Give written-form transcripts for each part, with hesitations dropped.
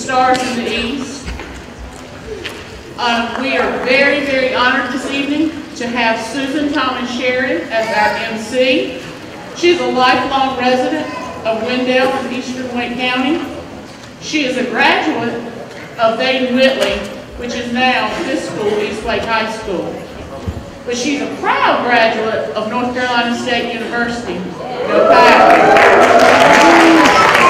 Stars in the East. We are very, very honored this evening to have Susan Thomas Sheridan as our MC. She's a lifelong resident of Wendell in eastern Wake County. She is a graduate of Dayton Whitley, which is now this school, East Wake High School. But she's a proud graduate of North Carolina State University. Go Packers!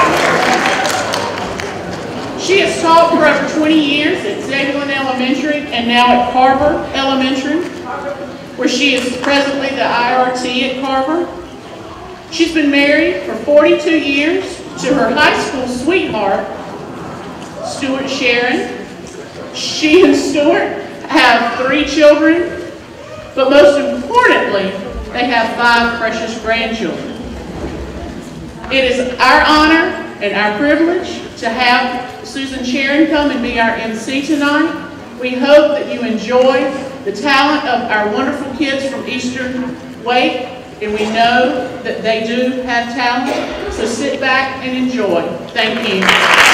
She has taught for over 20 years at Zebulon Elementary and now at Carver Elementary, where she is presently the IRT at Carver. She's been married for 42 years to her high school sweetheart, Stuart Sharon. She and Stuart have 3 children, but most importantly, they have 5 precious grandchildren. It is our honor and our privilege to have Susan Sharon come and be our MC tonight. We hope that you enjoy the talent of our wonderful kids from Eastern Wake, and we know that they do have talent, so sit back and enjoy. Thank you.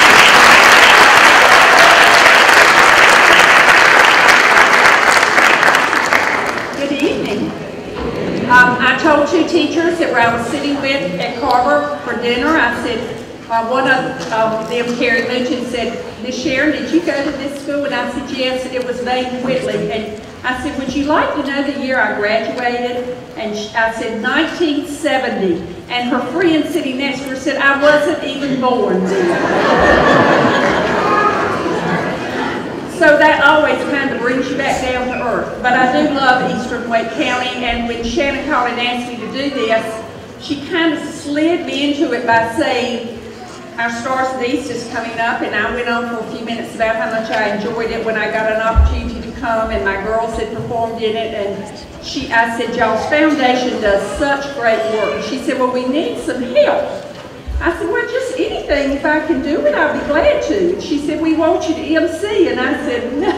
Good evening. I told 2 teachers that I was sitting with at Carver for dinner, I said, one of them, Carrie Luton, said, Miss Sharon, did you go to this school? And I said, yes, it was Dayton Whitley. And I said, would you like to know the year I graduated? And I said, 1970. And her friend sitting next to her said, I wasn't even born then. So that always kind of brings you back down to earth. But I do love Eastern Wake County, and when Shannon Collin asked me to do this, she kind of slid me into it by saying, our Stars of the East is coming up, and I went on for a few minutes about how much I enjoyed it when I got an opportunity to come, and my girls had performed in it, and I said, y'all's foundation does such great work. And she said, well, we need some help. I said, well, just anything, if I can do it, I'll be glad to. And she said, we want you to MC, and I said, no.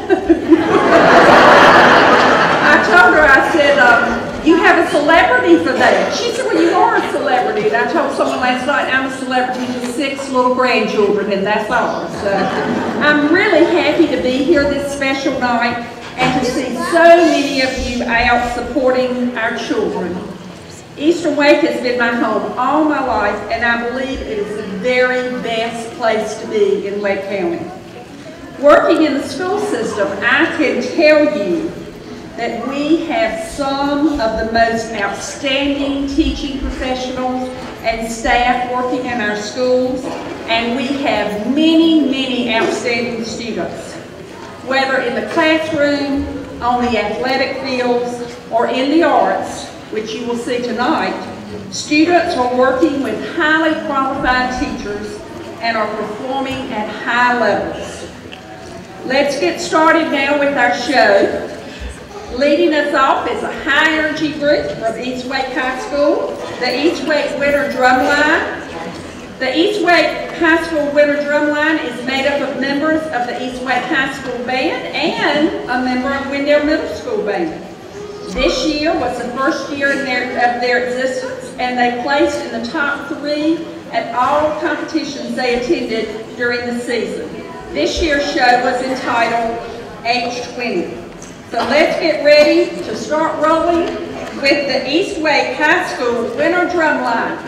I told her, I said, you have a celebrity for that. She said, well, you are a celebrity. And I told someone last night, I'm a celebrity to 6 little grandchildren, and that's all. So I'm really happy to be here this special night and to see so many of you out supporting our children. Eastern Wake has been my home all my life, and I believe it is the very best place to be in Wake County. Working in the school system, I can tell you that we have some of the most outstanding teaching professionals and staff working in our schools, and we have many, many outstanding students. Whether in the classroom, on the athletic fields, or in the arts, which you will see tonight, students are working with highly qualified teachers and are performing at high levels. Let's get started now with our show. Leading us off is a high energy group from East Wake High School, the East Wake Winter Drumline. The East Wake High School Winter Drumline is made up of members of the East Wake High School Band and a member of Wendell Middle School Band. This year was the first year of their existence, and they placed in the top 3 at all competitions they attended during the season. This year's show was entitled Age 20. So let's get ready to start rolling with the East Wake High School Winter Drumline.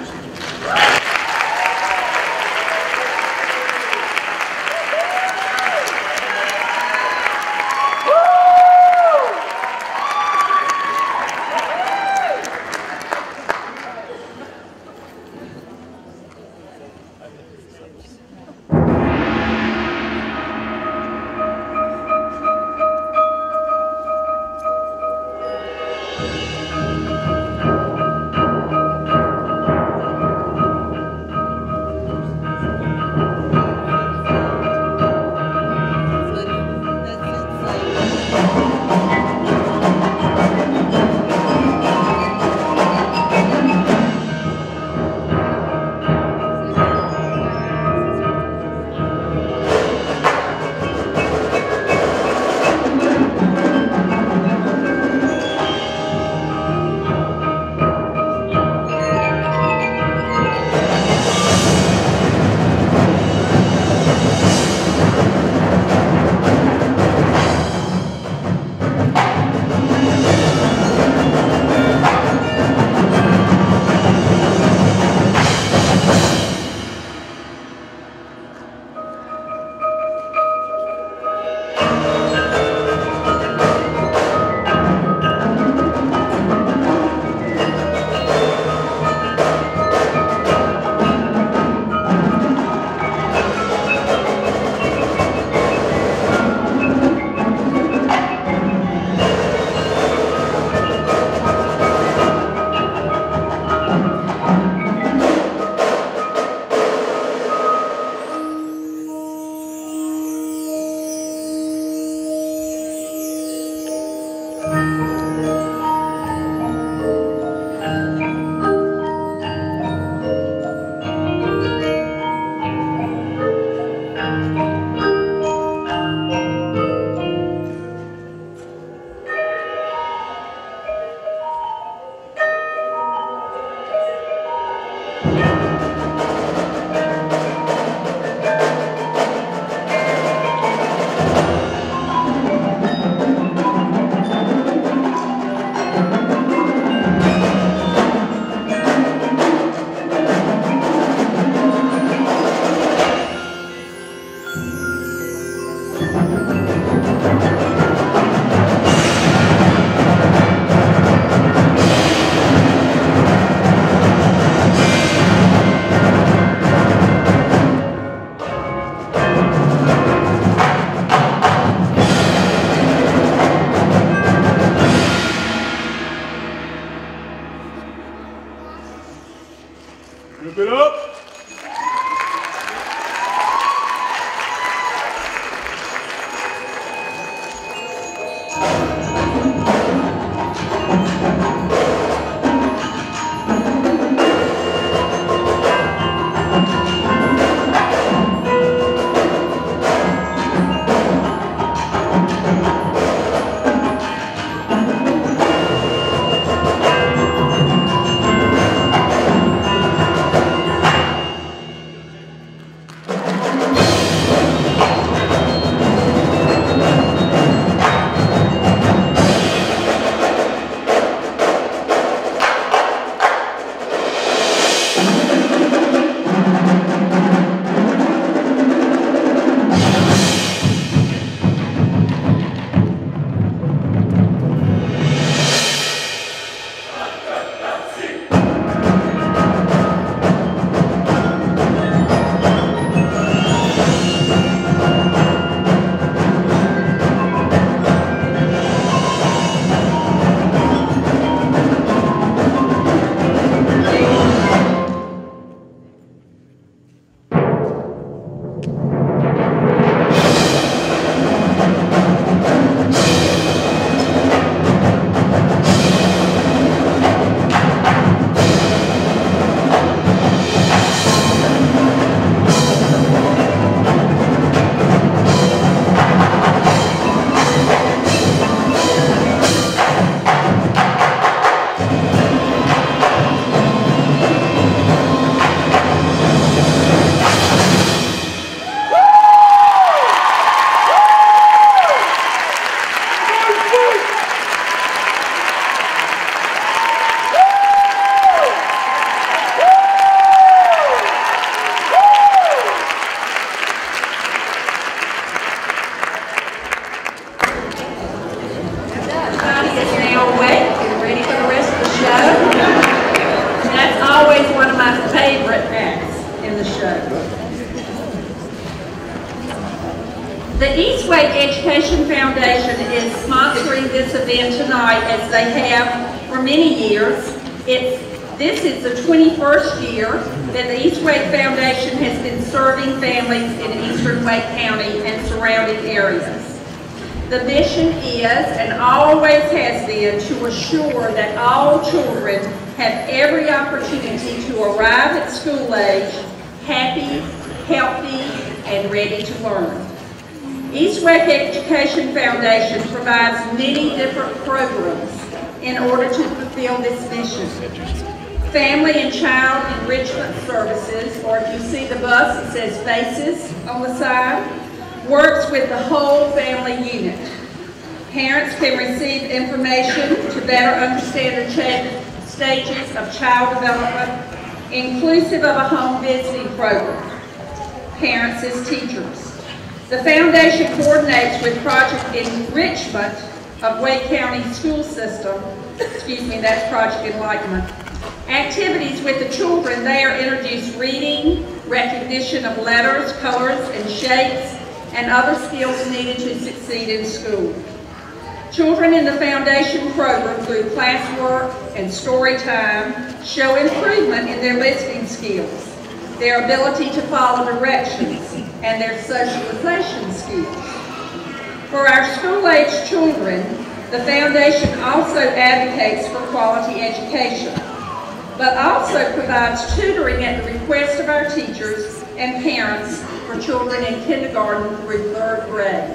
Education Foundation is sponsoring this event tonight, as they have for many years. This is the 21st year that the East Wake Foundation has been serving families in eastern Wake County and surrounding areas. The mission is, and always has been, to assure that all children have every opportunity to arrive at school age happy, healthy, and ready to learn. East Wake Education Foundation provides many different programs in order to fulfill this mission. Family and Child Enrichment Services, or if you see the bus, it says FACES on the side, works with the whole family unit. Parents can receive information to better understand the stages of child development, inclusive of a home visiting program. Parents as teachers. The foundation coordinates with Project Enrichment of Wake County School System, that's Project Enlightenment. Activities with the children there introduce reading, recognition of letters, colors, and shapes, and other skills needed to succeed in school. Children in the foundation program through classwork and story time show improvement in their listening skills, their ability to follow directions, and their socialization skills. For our school-age children, the foundation also advocates for quality education, but also provides tutoring at the request of our teachers and parents for children in kindergarten through 3rd grade.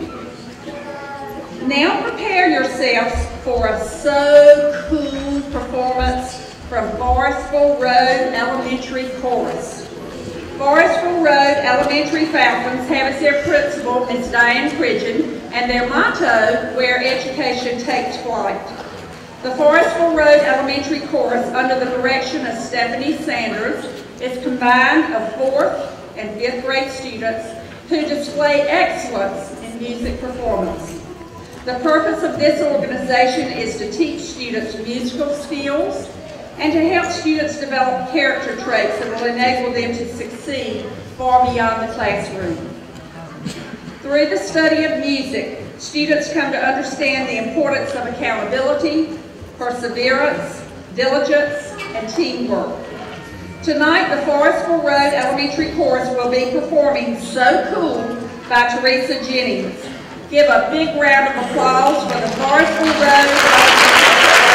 Now prepare yourselves for a so cool performance from Forestville Road Elementary Chorus. Forestville Road Elementary Falcons have as their principal Ms. Diane Pridgeon, and their motto, where education takes flight. The Forestville Road Elementary Chorus, under the direction of Stephanie Sanders, is combined of 4th and 5th grade students who display excellence in music performance. The purpose of this organization is to teach students musical skills and to help students develop character traits that will enable them to succeed far beyond the classroom. Through the study of music, students come to understand the importance of accountability, perseverance, diligence, and teamwork. Tonight, the Forestville Road Elementary Chorus will be performing So Cool by Teresa Jennings. Give a big round of applause for the Forestville Road Elementary Chorus.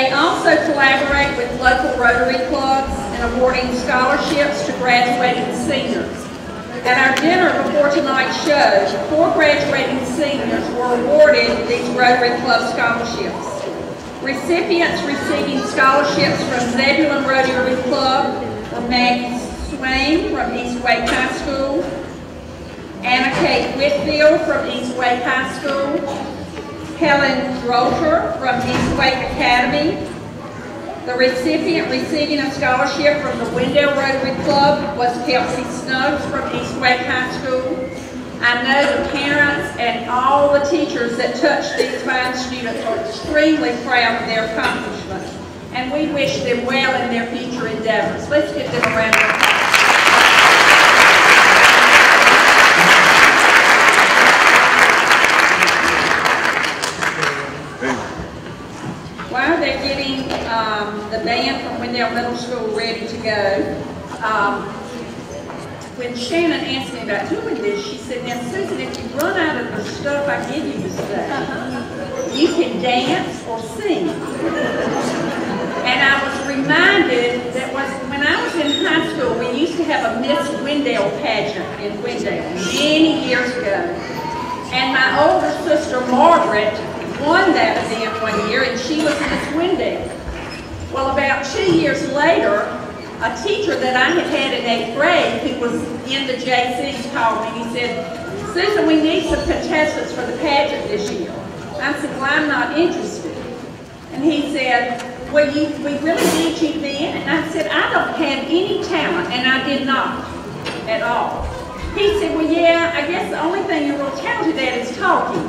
They also collaborate with local Rotary clubs in awarding scholarships to graduating seniors. At our dinner before tonight's show, 4 graduating seniors were awarded these Rotary Club scholarships. Recipients receiving scholarships from Zebulon Rotary Club were Maggie Swain from East Wake High School, Anna Kate Whitfield from East Wake High School, Helen Droter from East Wake Academy. The recipient receiving a scholarship from the Wendell Rotary Club was Kelsey Snuggs from East Wake High School. I know the parents and all the teachers that touch these fine students are extremely proud of their accomplishments, and we wish them well in their future endeavors. Let's give them a round of applause. While they're getting the band from Wendell Middle School ready to go, when Shannon asked me about doing this, she said, now Susan, if you run out of the stuff I give you to say, you can dance or sing. And I was reminded that when I was in high school, we used to have a Miss Wendell pageant in Wendell many years ago. And my older sister, Margaret, won that event one year, and she was Miss Wendell. Well, about 2 years later, a teacher that I had in 8th grade who was in the JCs called me and he said, Susan, we need some contestants for the pageant this year. I said, well, I'm not interested. And he said, well, we really need you then. And I said, I don't have any talent, and I did not at all. He said, well, yeah, I guess the only thing you're real talented at is talking.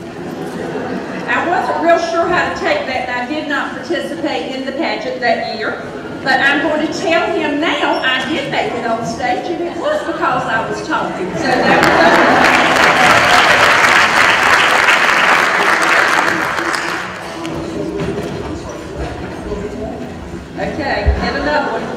I wasn't real sure how to take that, and I did not participate in the pageant that year. But I'm going to tell him now I did make it on stage, and it was because I was talking. So that was okay, get another one.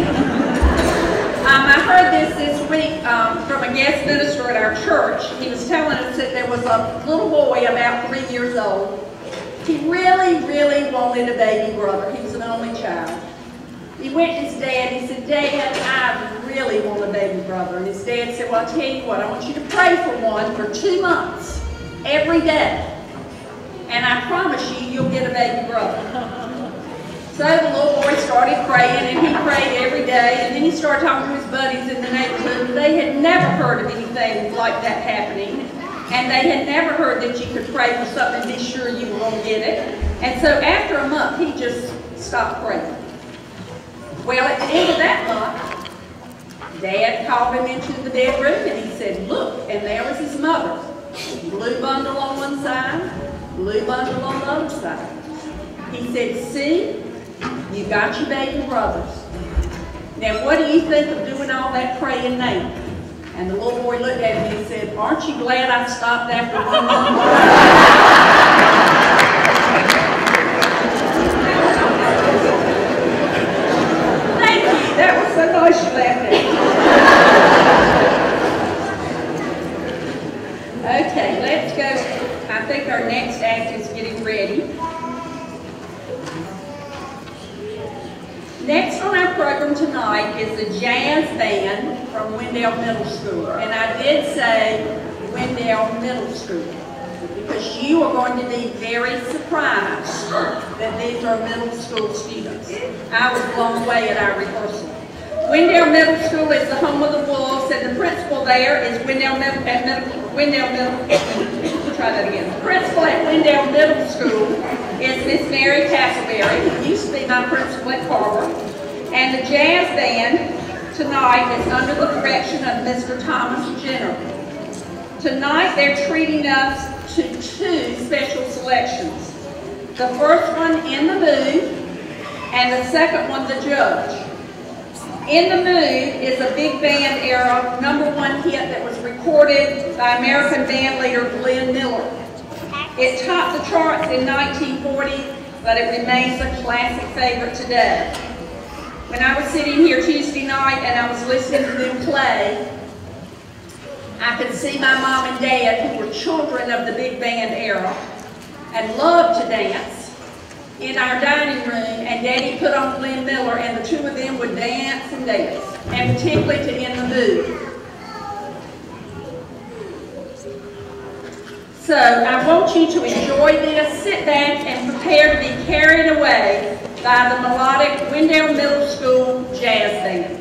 I heard this week from a guest minister at our church. He was telling us that there was a little boy about 3 years old. He really, really wanted a baby brother. He was an only child. He went to his dad and he said, Dad, I really want a baby brother. And his dad said, well, I'll tell you what, I want you to pray for one for 2 months, every day. And I promise you, you'll get a baby brother. So the little boy started praying, and he prayed every day, and then he started talking to his buddies in the neighborhood. They had never heard of anything like that happening, and they had never heard that you could pray for something and be sure you were going to get it. And so after a month, he just stopped praying. Well, at the end of that month, Dad called him into the bedroom, and he said, look, and there was his mother. Blue bundle on one side, blue bundle on the other side. He said, see, you got your baby brothers. Now, what do you think of doing all that praying now? And the little boy looked at me and said, aren't you glad I stopped after 1 month? That was so nice you laughed at. Okay, let's go. I think our next act is getting ready. Next on our program tonight is the jazz band from Wendell Middle School. And I did say Wendell Middle School because you are going to be very surprised that these are middle school students. I was blown away at our rehearsal. Wendell Middle School is the home of the Wolves, and the principal there is The principal at Wendell Middle School is Miss Mary Castleberry, who used to be my principal at Carver. And the jazz band tonight is under the direction of Mr. Thomas Jenner. Tonight they're treating us to 2 special selections. The first one, In the Mood, and the second one, The Judge. In the Mood is a big band era #1 hit that was recorded by American band leader Glenn Miller. It topped the charts in 1940, but it remains a classic favorite today. When I was sitting here Tuesday night and I was listening to them play, I could see my mom and dad, who were children of the big band era and loved to dance, in our dining room, and Daddy put on Glenn Miller, and the two of them would dance and dance, and particularly to In the Mood. So I want you to enjoy this, sit back, and prepare to be carried away by the melodic Wendell Middle School Jazz Band.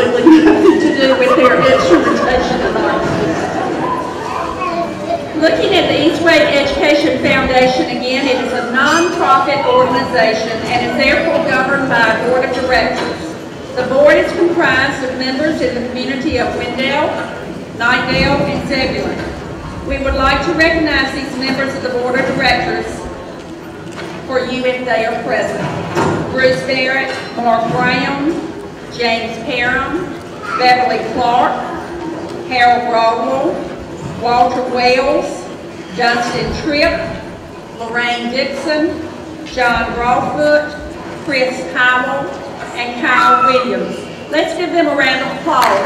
absolutely nothing to do with their instrumentation and art. Looking at the Eastway Education Foundation again, it is a non-profit organization and is therefore governed by a board of directors. The board is comprised of members in the community of Wendell, Knightdale, and Zebulon. We would like to recognize these members of the board of directors for you if they are present. Bruce Barrett, Mark Brown, James Parham, Beverly Clark, Harold Broadwell, Walter Wells, Justin Tripp, Lorraine Dixon, John Broadfoot, Chris Howell, and Kyle Williams. Let's give them a round of applause.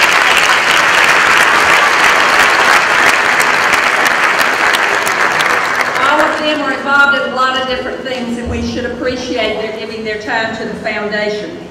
All of them are involved in a lot of different things, and we should appreciate their giving their time to the foundation.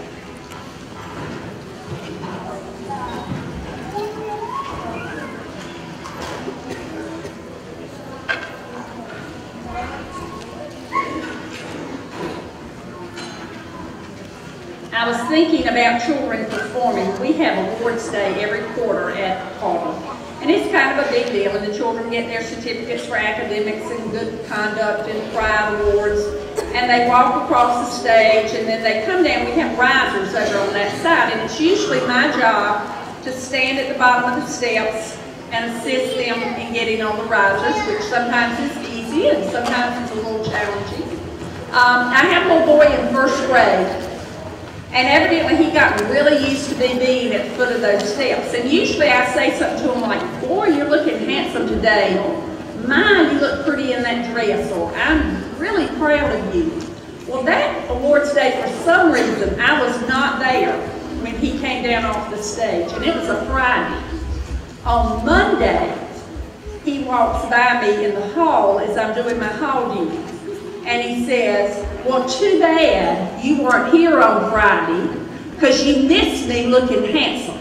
I was thinking about children performing. We have awards day every quarter at Carver. And it's kind of a big deal, and the children get their certificates for academics and good conduct and pride awards. And they walk across the stage, and then they come down. We have risers over on that side, and it's usually my job to stand at the bottom of the steps and assist them in getting on the risers, which sometimes is easy and sometimes it's a little challenging. I have a little boy in first grade. And evidently he got really used to being at the foot of those steps. And usually I say something to him like, boy, you're looking handsome today. My, you look pretty in that dress. Or I'm really proud of you. Well, that awards day, for some reason, I was not there when he came down off the stage. And it was a Friday. On Monday, he walks by me in the hall as I'm doing my hall duties. And he says, well, too bad you weren't here on Friday because you missed me looking handsome.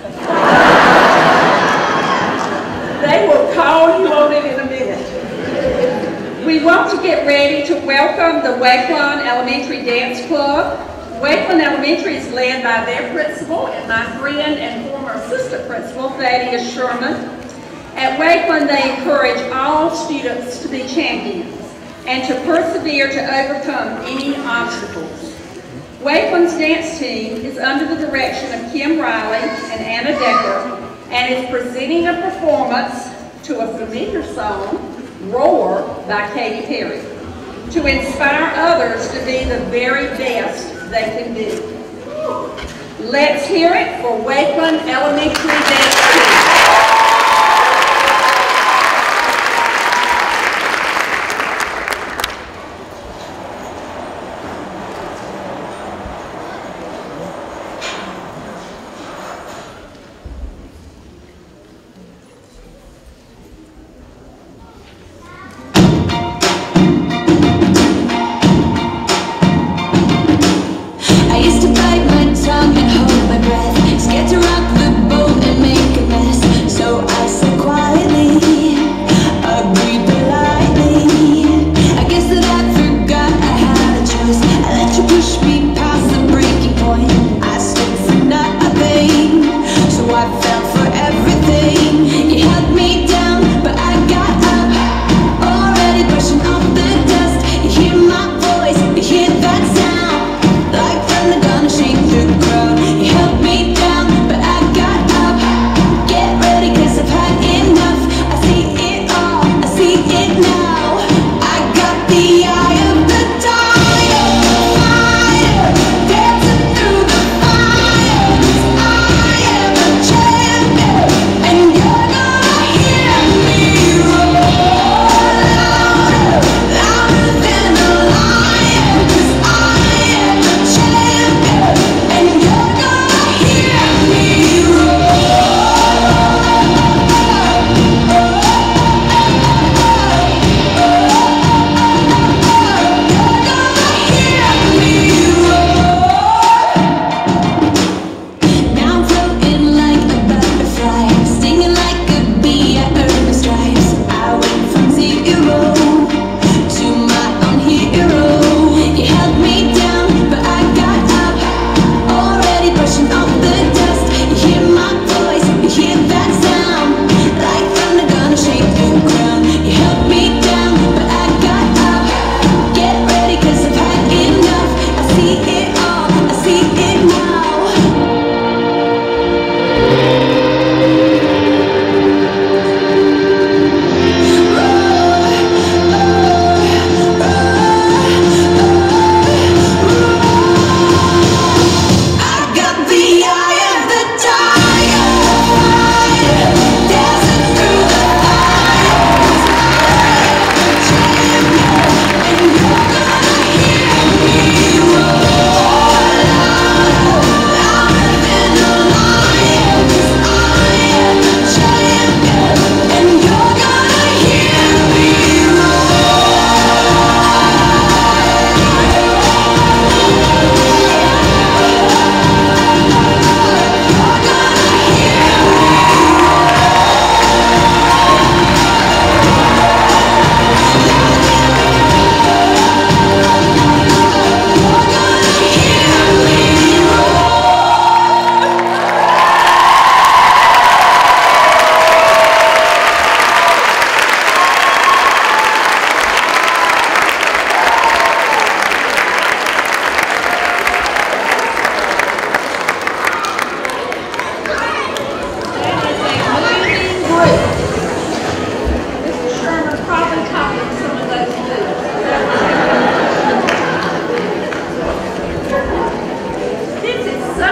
They will call you on it in a minute. We want to get ready to welcome the Wakelon Elementary Dance Club. Wakelon Elementary is led by their principal and my friend and former assistant principal, Thaddeus Sherman. At Wakelon, they encourage all students to be champions and to persevere to overcome any obstacles. Wakelon's dance team is under the direction of Kim Riley and Anna Decker and is presenting a performance to a familiar song, Roar by Katy Perry, to inspire others to be the very best they can be. Let's hear it for Wakelon Elementary Dance Team. Scared to rock the boat and make a mess, so I said quietly.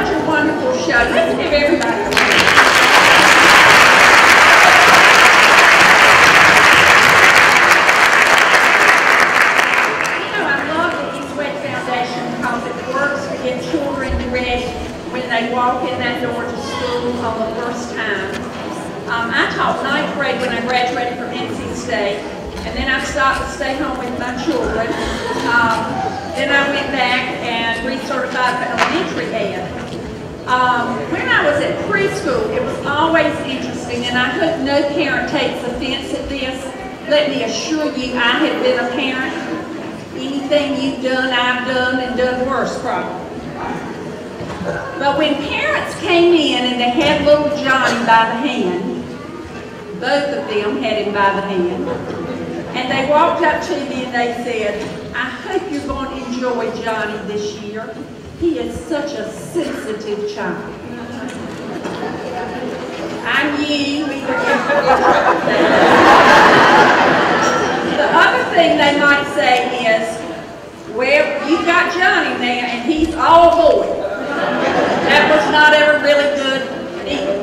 such a wonderful show. Let's give everybody a hand. You know, I love the East West Foundation because it works to get children ready when they walk in that door to school on the first time. I taught 9th grade when I graduated from NC State, and then I stopped to stay home with my children. Then I went back and recertified for elementary ed. When I was at preschool, it was always interesting, and I hope no parent takes offense at this. Let me assure you, I have been a parent. Anything you've done, I've done, and done worse probably. But when parents came in and they had little Johnny by the hand, both of them had him by the hand, and they walked up to me and they said, I hope you're going to enjoy Johnny this year. He is such a sensitive child. I knew we were in for it. The other thing they might say is, well, you've got Johnny now and he's all boy. That was not ever really good either.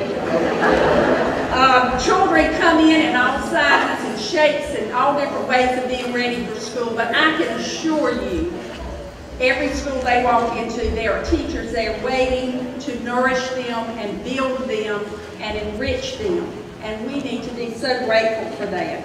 Children come in and all sizes and shapes and all different ways of being ready for school, but I can assure you, every school they walk into, there are teachers there waiting to nourish them and build them and enrich them, and we need to be so grateful for that.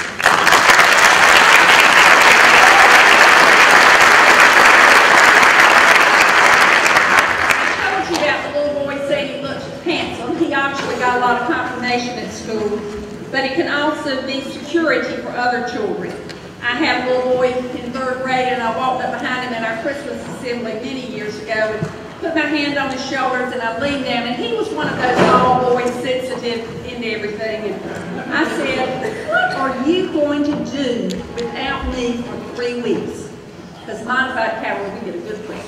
He actually got a lot of confirmation at school, but it can also be security for other children. I had a little boy in 3rd grade, and I walked up behind him at our Christmas assembly many years ago and put my hand on his shoulders, and I leaned down, and he was one of those all boys, sensitive into everything. And I said, what are you going to do without me for 3 weeks? Because modified cavalry, we get a good Christmas.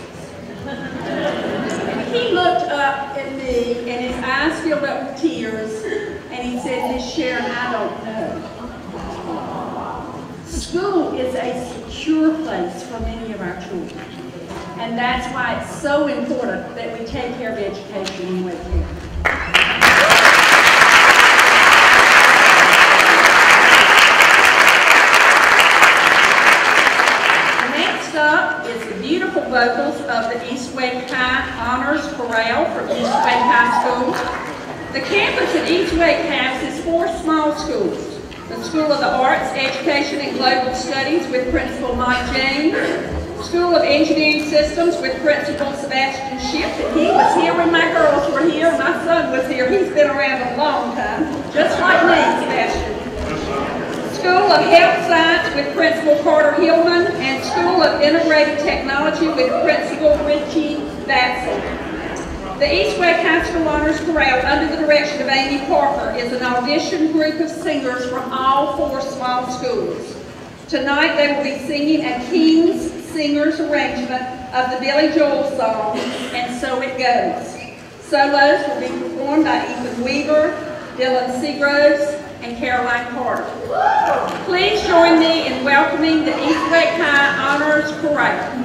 He looked up at me, and his eyes filled up with tears, and he said, Miss Sharon, I don't know. School is a secure place for many of our children, and that's why it's so important that we take care of education in Wake County. The beautiful vocals of the East Wake High Honors Chorale from East Wake High School. The campus at East Wake houses 4 small schools. The School of the Arts, Education, and Global Studies with Principal Mike James. School of Engineering Systems with Principal Sebastian Shipp. And he was here when my girls were here. My son was here. He's been around a long time, just like me, Sebastian. School of Health Science with Principal Carter Hillman, and School of Integrated Technology with Principal Richie Batzel. The East Wake High School Honors Chorale, under the direction of Amy Parker, is an audition group of singers from all 4 small schools. Tonight they will be singing a King's Singers arrangement of the Billy Joel song, And So It Goes. Solos will be performed by Ethan Weaver, Dylan Seagroves, and Caroline Carter. Please join me in welcoming the East Wake High Honors Chorale.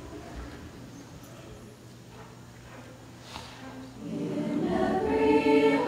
Every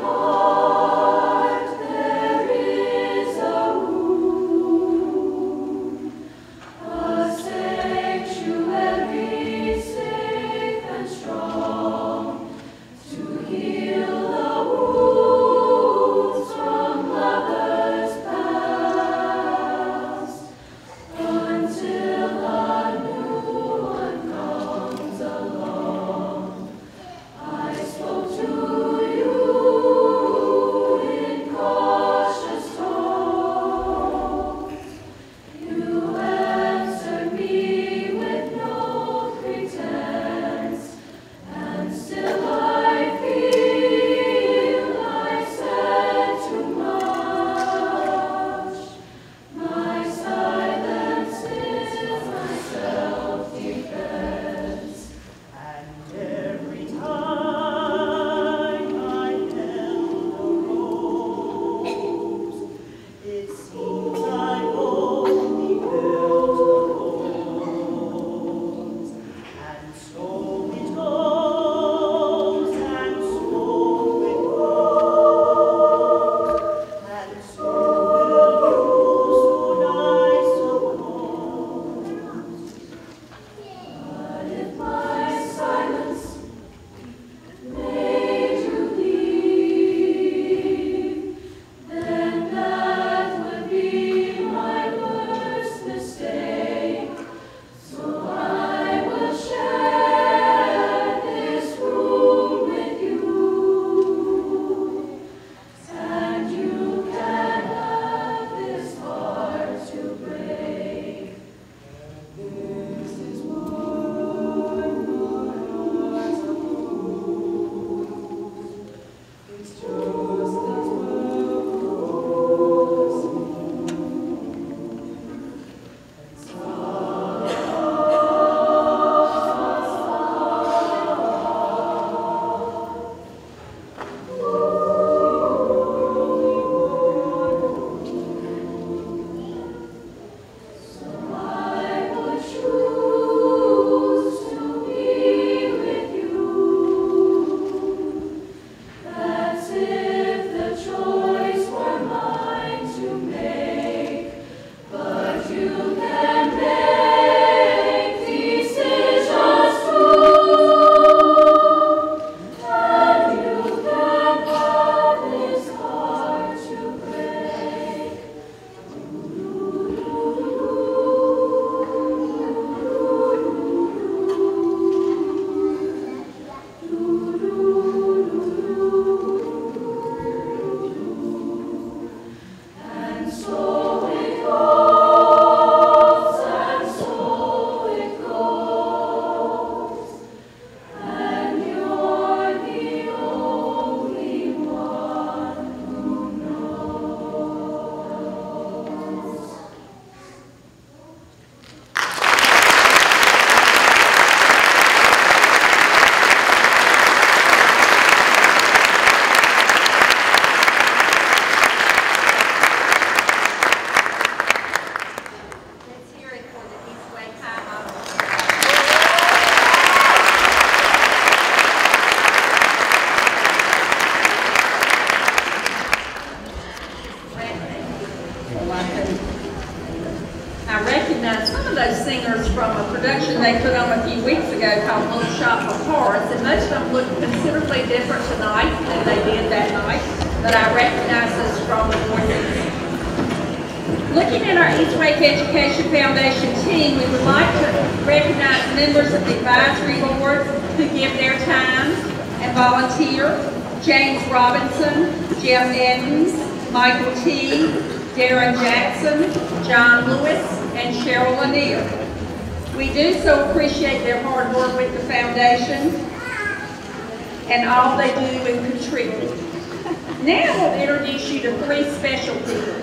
I recognize some of those singers from a production they put on a few weeks ago called Little Shop of Horrors, and most of them look considerably different tonight than they did that night, but I recognize those strong voices. Looking at our East Wake Education Foundation team, we would like to recognize members of the advisory board who give their time and volunteer: James Robinson, Jeff Edens, Michael T., Darren Jackson, John Lewis, and Cheryl Lanier. We do so appreciate their hard work with the foundation and all they do and contribute. Now we'll introduce you to three special people: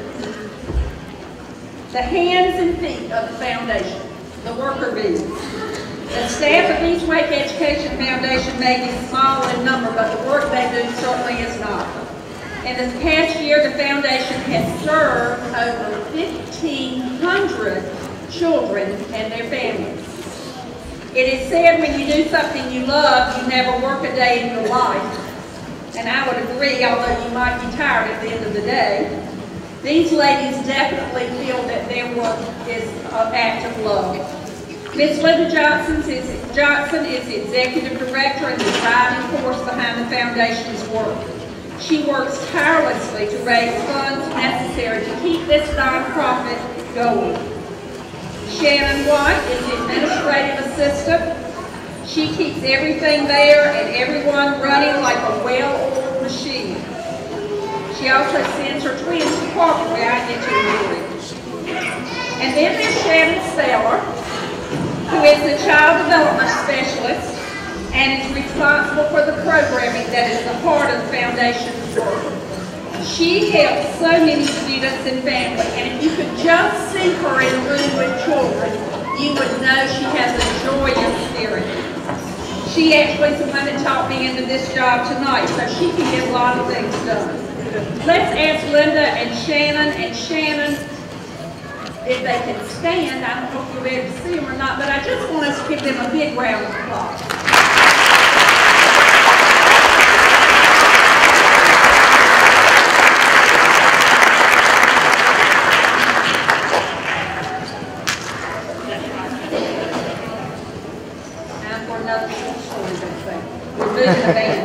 the hands and feet of the foundation, the worker bees. The staff of East Wake Education Foundation may be small in number, but the work they do certainly is not. In this past year, the foundation has served over 1,500 children and their families. It is said when you do something you love, you never work a day in your life. And I would agree, although you might be tired at the end of the day. These ladies definitely feel that their work is an act of love. Ms. Linda Johnson is the Executive Director and the driving force behind the Foundation's work. She works tirelessly to raise funds necessary to keep this nonprofit going. Shannon White is the Administrative Assistant. She keeps everything there and everyone running like a well-oiled machine. She also sends her twins to Parker, where I get to enjoy. And then there's Shannon Steller, who is the Child Development Specialist and is responsible for the programming that is the heart of the Foundation's work. She helps so many students and families, and if you could just see her in a room with children, you would know she has a joyous spirit. She actually is the one that taught me into this job tonight, so she can get a lot of things done. Let's ask Linda and Shannon if they can stand. I don't know if you're ready to see them or not, but I just want us to give them a big round of applause. Now for another short story, we're moving the band.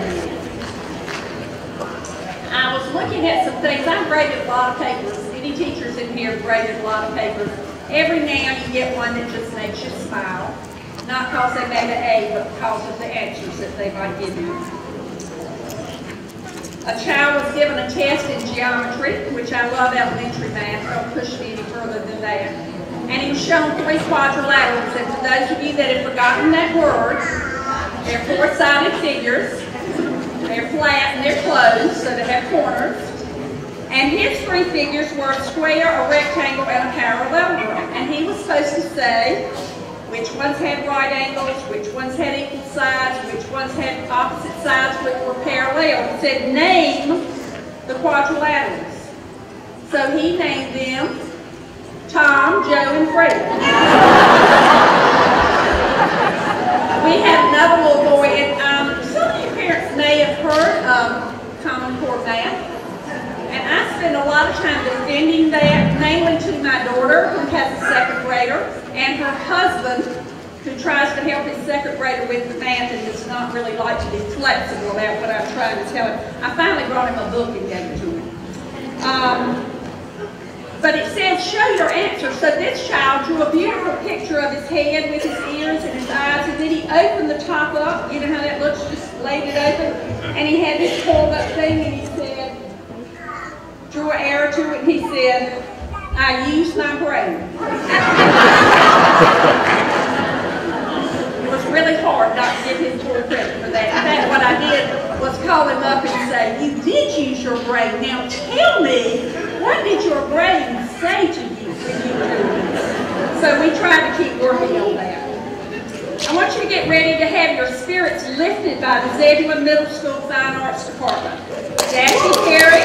I was looking at some things. I've graded a lot of papers. Any teachers in here have graded a lot of papers. Every now you get one that just makes you smile. Not because they made an A, but because of the answers that they might give you. A child was given a test in geometry, which I love elementary math. Don't push me any further than that. And he was shown three quadrilaterals. And for those of you that have forgotten that word, they're four-sided figures. They're flat and they're closed, so they have corners. And his three figures were a square, a rectangle, and a parallelogram. And he was supposed to say which ones had right angles, which ones had equal sides, which ones had opposite sides which were parallel. He said, name the quadrilaterals. So he named them Tom, Joe, and Fred. We have another little boy, and some of your parents may have heard of Common Core Math. And I spend a lot of time defending that, mainly to my daughter, who has a second grader, and her husband, who tries to help his second grader with the math and does not really like to be flexible about what I'm trying to tell him. I finally brought him a book and gave it to him. But it says, show your answer. So this child drew a beautiful picture of his head with his ears and his eyes, and then he opened the top up. You know how that looks? Just laid it open. And he had this pulled up thing, and he said, drew an arrow to it, and he said, I used my brain. It was really hard not to give him full credit for that. In fact, what I did was call him up and say, you did use your brain. Now tell me, what did your brain say to you when you were doing this? So we try to keep working on that. I want you to get ready to have your spirits lifted by the Zebulon Middle School Fine Arts Department. Daphne Perry.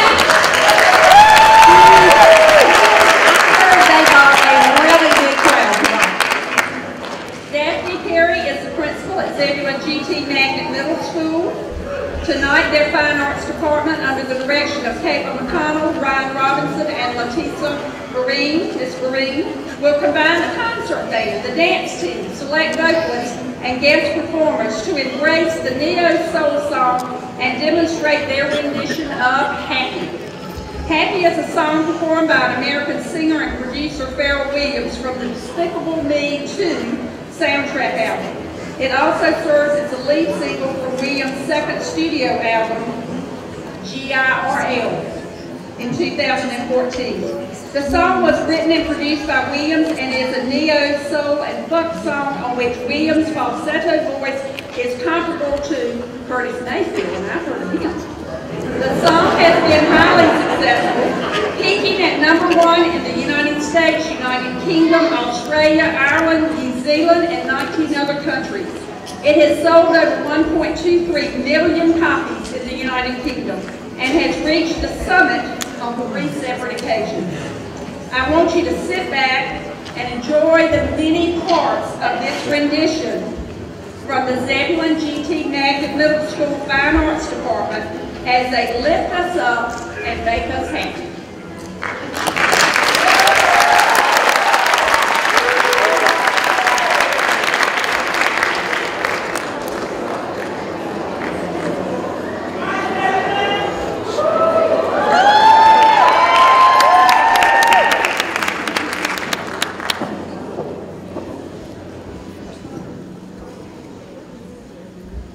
They got a really big crowd tonight. Daphne Perry is the principal at Zebulon GT Magnet Middle School. Tonight, their Fine Arts Department, under the direction of Caitlin McConnell, Ryan Robinson, and Martisa Vereen, Miss Vereen, will combine the concert band, the dance team, select vocalists, and guest performers to embrace the neo-soul song and demonstrate their rendition of Happy. Happy is a song performed by an American singer and producer, Pharrell Williams, from the Despicable Me 2 soundtrack album. It also serves as the lead single from Williams' second studio album, GIRL, in 2014. The song was written and produced by Williams and is a neo-soul and funk song on which Williams' falsetto voice is comparable to Curtis Mayfield, and I've heard of him. The song has been highly successful, peaking at #1 in the United States, United Kingdom, Australia, Ireland, New Zealand, and 19 other countries. It has sold over 1.23 million copies in the United Kingdom and has reached the summit on 3 separate occasions. I want you to sit back and enjoy the many parts of this rendition from the Zebulon G.T. Magnet Middle School Fine Arts Department as they lift us up and make us happy.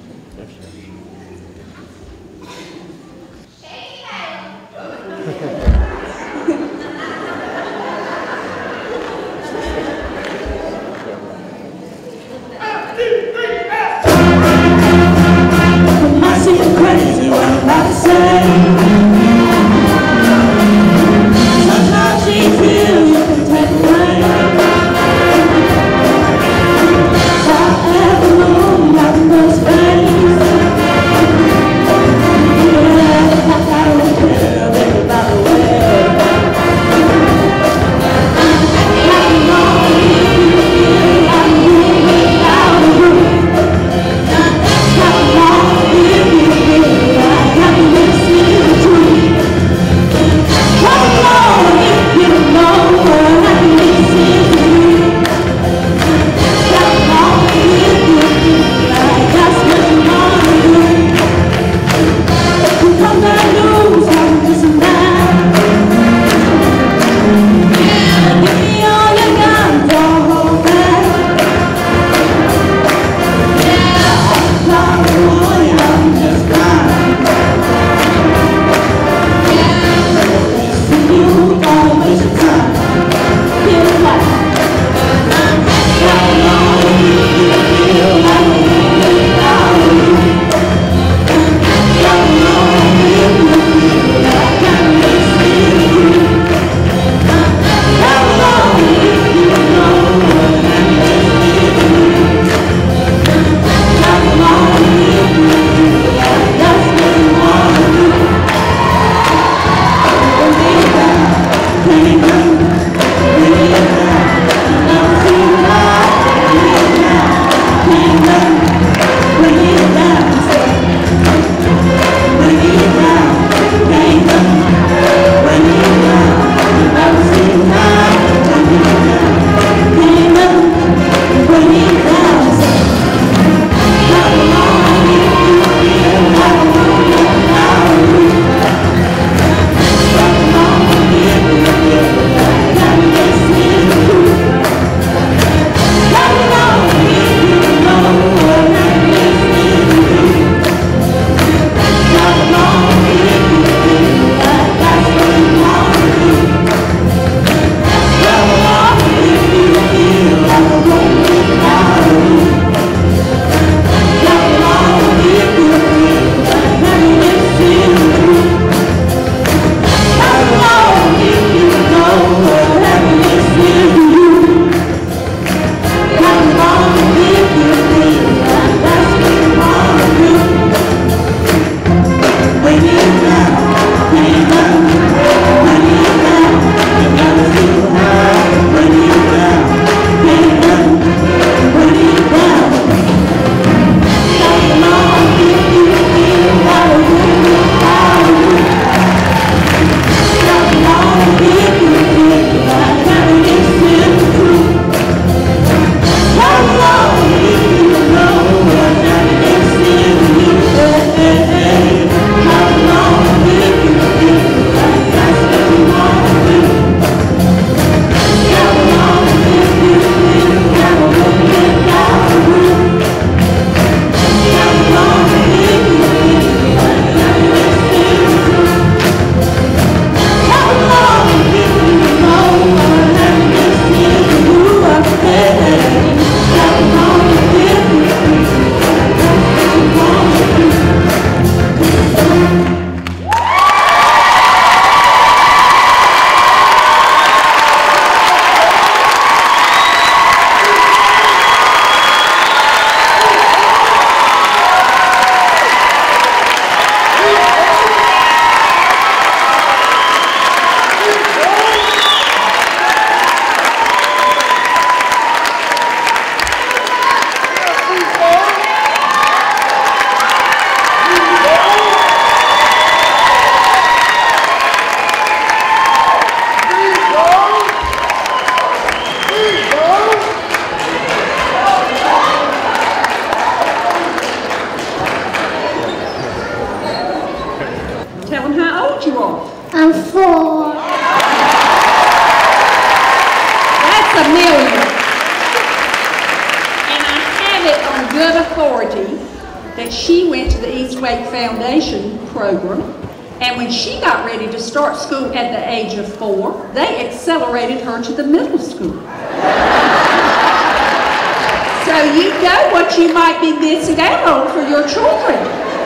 Hey, Wake Foundation program. And when she got ready to start school at the age of 4, they accelerated her to the middle school. So you know what you might be missing out on for your children.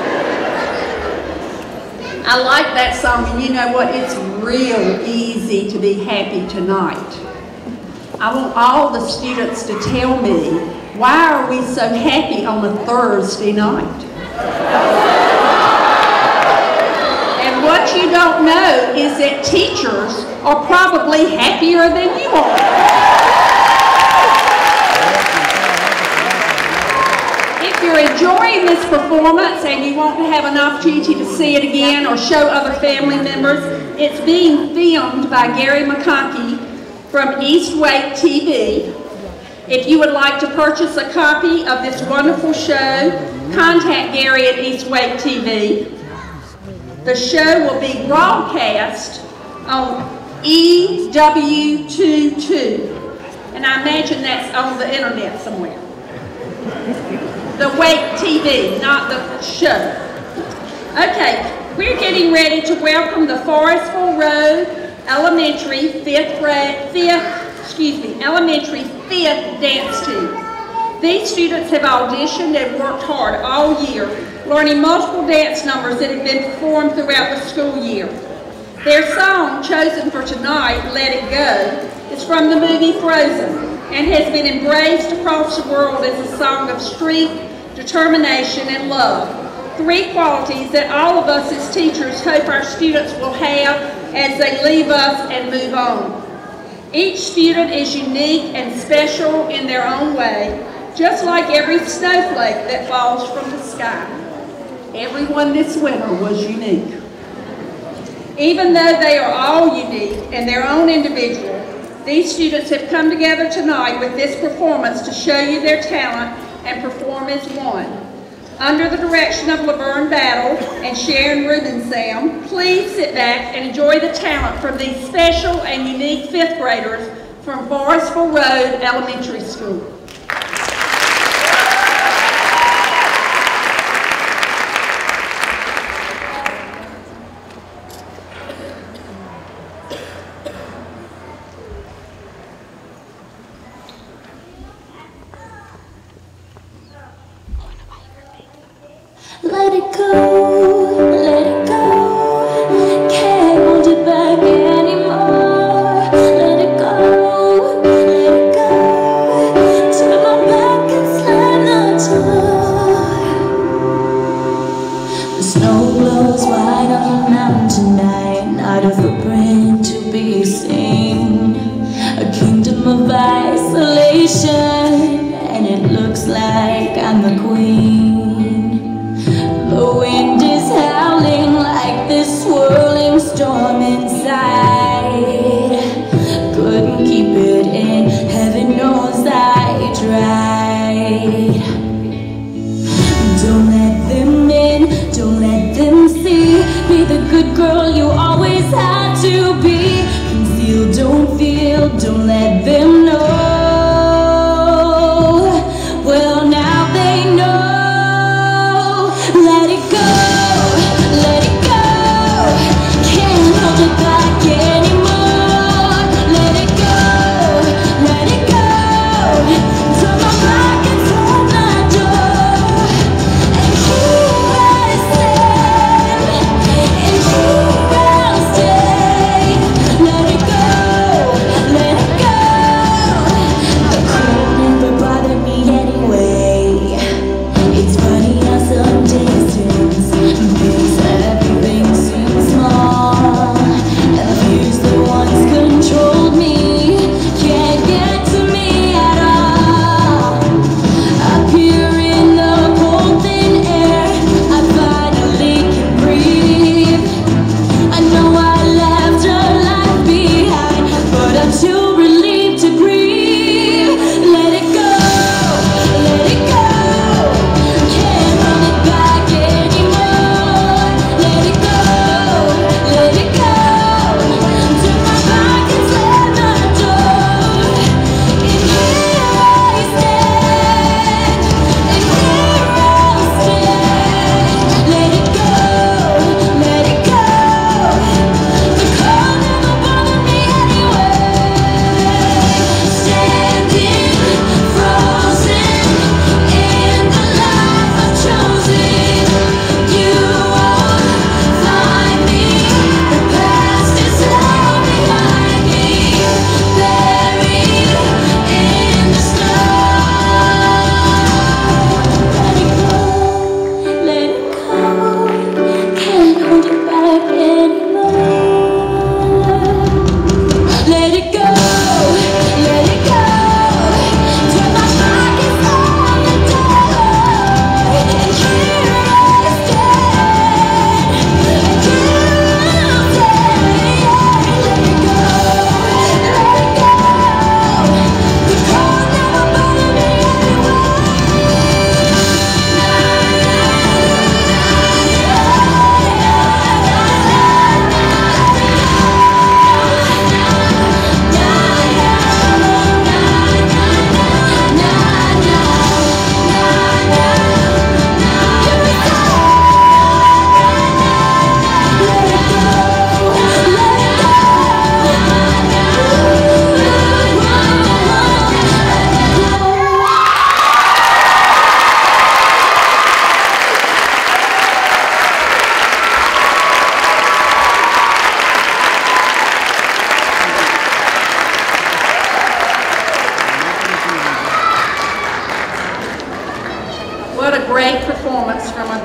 I like that song, and you know what? It's real easy to be happy tonight. I want all the students to tell me, why are we so happy on a Thursday night? And what you don't know is that teachers are probably happier than you are. If you're enjoying this performance and you want to have an opportunity to see it again or show other family members, it's being filmed by Gary McConkey from East Wake TV. If you would like to purchase a copy of this wonderful show, contact Gary at East Wake TV. The show will be broadcast on EW22, and I imagine that's on the internet somewhere. The Wake TV, not the show. Okay, we're getting ready to welcome the Forestville Road Elementary 5th dance team. These students have auditioned and worked hard all year, learning multiple dance numbers that have been performed throughout the school year. Their song, chosen for tonight, Let It Go, is from the movie Frozen and has been embraced across the world as a song of strength, determination, and love. 3 qualities that all of us as teachers hope our students will have as they leave us and move on. Each student is unique and special in their own way, just like every snowflake that falls from the sky. Everyone this winter was unique. Even though they are all unique and their own individual, these students have come together tonight with this performance to show you their talent and perform as one. Under the direction of Laverne Battle and Sharon Rubensam, please sit back and enjoy the talent from these special and unique 5th graders from Forestville Road Elementary School. Let it go, let it go. Can't hold it back anymore. Let it go, let it go. Turn my back and slam the door. The snow blows wide on the mountain tonight, not a footprint to be seen. A kingdom of isolation, and it looks like I'm the queen. The wind is howling like this swirling storm inside. Couldn't keep it in, heaven knows I tried. Don't let them in, don't let them see. Be the good girl you always had to be. Conceal, don't feel, don't let them know. Well, now they know. Let it go, let it go. Can't hold it back anymore. Let it go, let it go. Turn my back and slam the door. And here I stand, and here I'll stay. Let it go, let it go.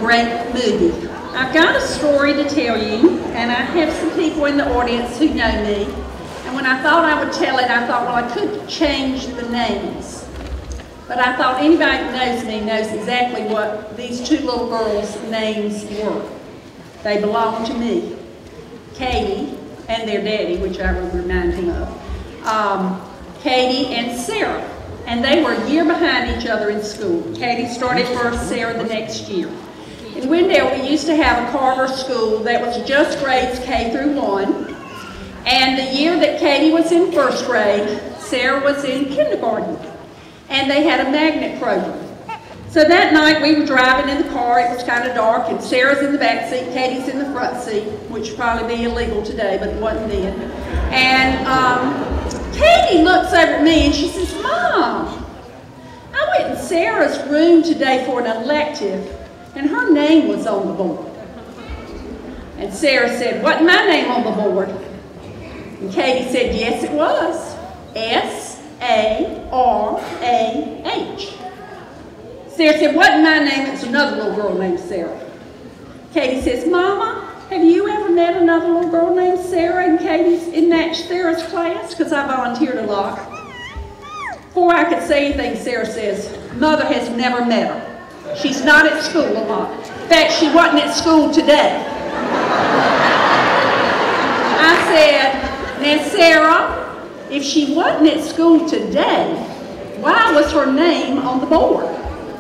great movie. I've got a story to tell you, and I have some people in the audience who know me. And when I thought I would tell it, I thought, well, I could change the names. But I thought anybody who knows me knows exactly what these two little girls' names were. They belong to me. Katie and their daddy, which I will remind him of. Katie and Sarah. And they were a year behind each other in school. Katie started first, Sarah the next year. In Wendell, we used to have a Carver school that was just grades K through 1. And the year that Katie was in first grade, Sarah was in kindergarten. And they had a magnet program. So that night we were driving in the car, it was kind of dark, and Sarah's in the back seat, Katie's in the front seat, which would probably be illegal today, but it wasn't then. And Katie looks over at me and she says, Mom, I went in Sarah's room today for an elective, and her name was on the board. And Sarah said, wasn't my name on the board? And Katie said, yes, it was. S-A-R-A-H. Sarah said, wasn't my name, it's another little girl named Sarah. Katie says, Mama, have you ever met another little girl named Sarah in Sarah's class? Because I volunteered a lot. Before I could say anything, Sarah says, Mother has never met her. She's not at school a lot. In fact, she wasn't at school today. I said, now Sarah, if she wasn't at school today, why was her name on the board?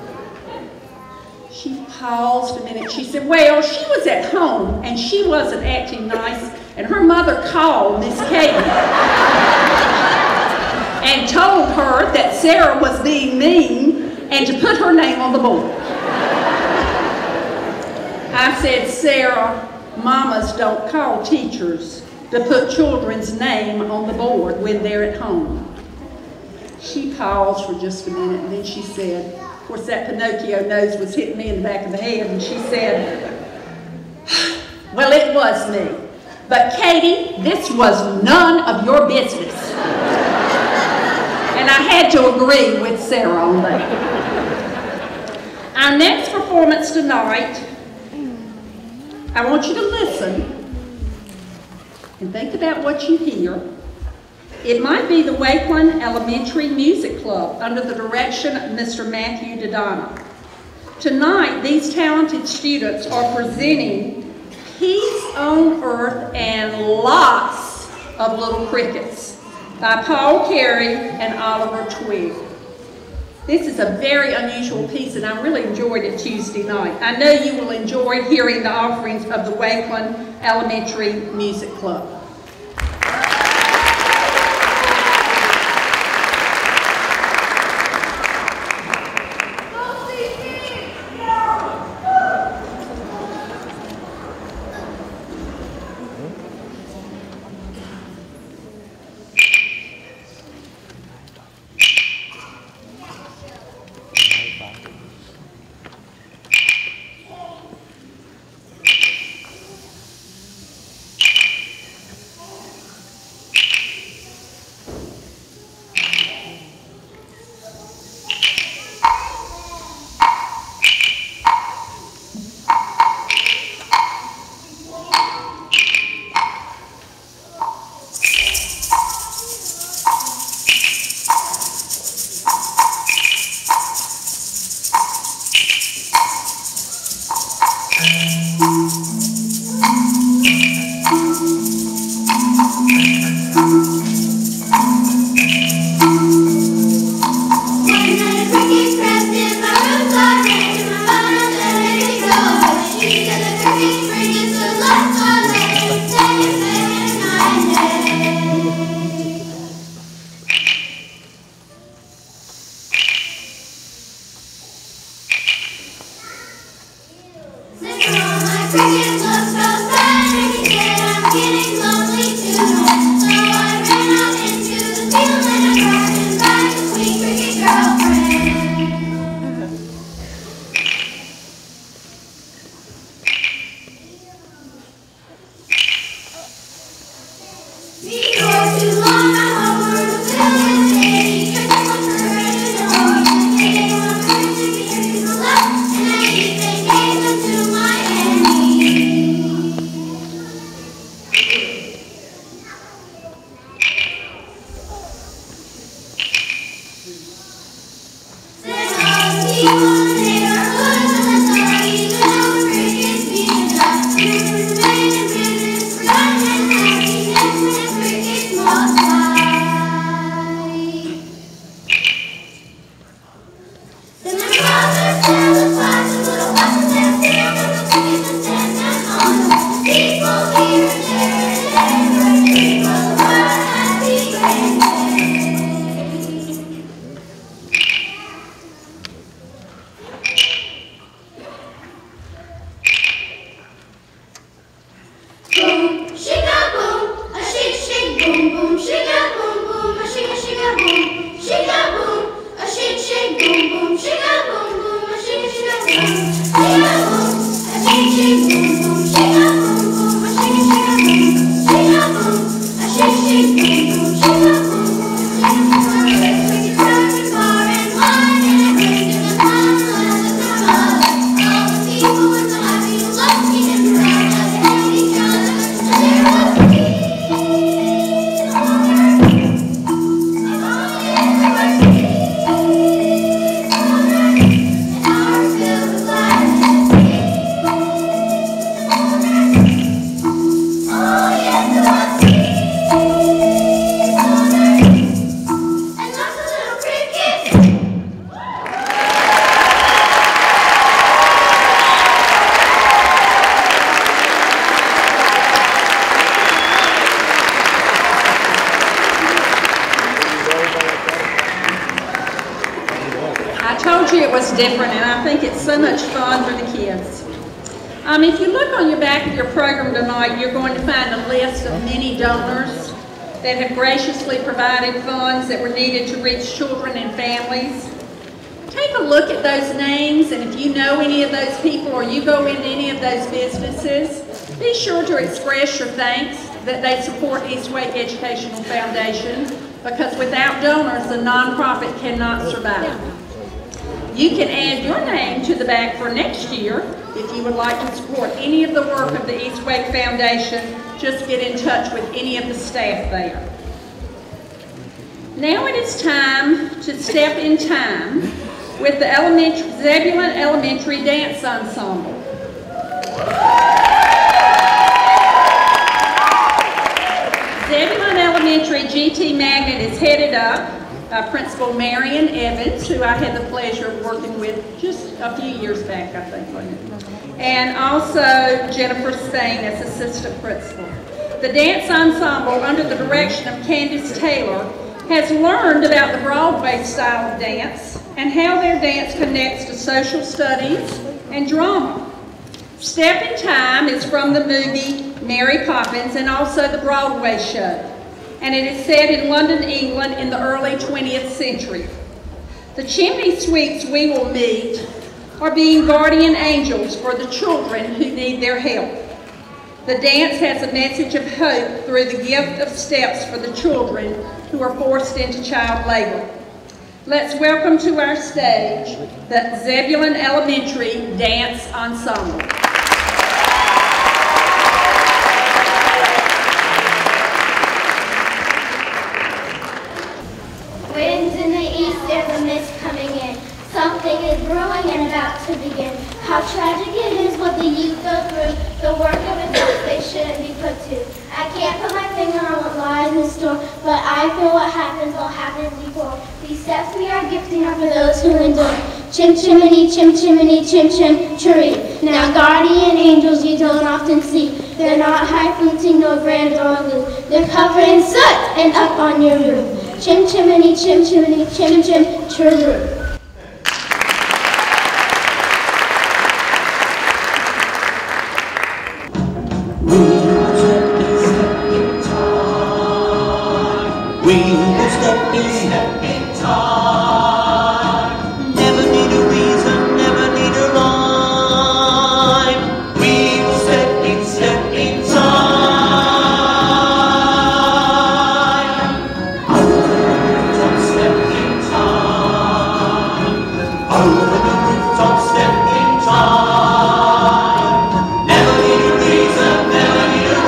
She paused a minute. She said, well, she was at home and she wasn't acting nice, and her mother called Miss Katie and told her that Sarah was being mean and to put her name on the board. I said, Sarah, mamas don't call teachers to put children's name on the board when they're at home. She paused for just a minute, and then she said, of course that Pinocchio nose was hitting me in the back of the head, and she said, well, it was me. But Katie, this was none of your business. And I had to agree with Sarah on that. Our next performance tonight, I want you to listen and think about what you hear. It might be the Wakeland Elementary Music Club under the direction of Mr. Matthew Dodonna. Tonight, these talented students are presenting Peace on Earth and Lots of Little Crickets by Paul Carey and Oliver Twigg. This is a very unusual piece, and I really enjoyed it Tuesday night. I know you will enjoy hearing the offerings of the Wakeland Elementary Music Club. shake a boom boom, a shake a boom, shake a boom, a shake shake boom boom, shake a boom boom, a shake boom, shake a boom, a shake shake boom boom, shake a boom boom, a shake boom, shake a boom, a shake shake boom boom, shake a boom. Different, and I think it's so much fun for the kids. If you look on your back of your program tonight, you're going to find a list of many donors that have graciously provided funds that were needed to reach children and families. Take a look at those names, and if you know any of those people or you go into any of those businesses, be sure to express your thanks that they support East Wake Educational Foundation, because without donors, the nonprofit cannot survive. You can add your name to the back for next year if you would like to support any of the work of the East Wake Foundation. Just get in touch with any of the staff there. Now it is time to step in time with the Zebulon Elementary Dance Ensemble. Zebulon Elementary GT Magnet is headed up by Principal Marion Evans, who I had the pleasure of working with just a few years back, I think, and also Jennifer Spain as assistant principal. The dance ensemble, under the direction of Candace Taylor, has learned about the Broadway style of dance and how their dance connects to social studies and drama. Step in Time is from the movie Mary Poppins and also the Broadway show, and it is set in London, England in the early 20th century. The chimney sweeps we will meet are being guardian angels for the children who need their help. The dance has a message of hope through the gift of steps for the children who are forced into child labor. Let's welcome to our stage the Zebulon Elementary Dance Ensemble. Winds in the east, there's a mist coming in. Something is brewing and about to begin. How tragic it is what the youth go through. The work of adults they shouldn't be put to. I can't put my finger on what lies in store, but I feel what happens will happen before. These steps we are gifting are for those who endure. Chim chimney, chim chimney, chim chim chiree. Now guardian angels you don't often see. They're not high fluting nor grand or aloof. They're covering soot and up on your roof. Chim chimney, chim chimney, chim chim chiree. We will step in time. Never need a reason, never need a rhyme. We will step in time. Over the rooftop, step in time. Over the rooftop, step in time. Never need a reason, never need a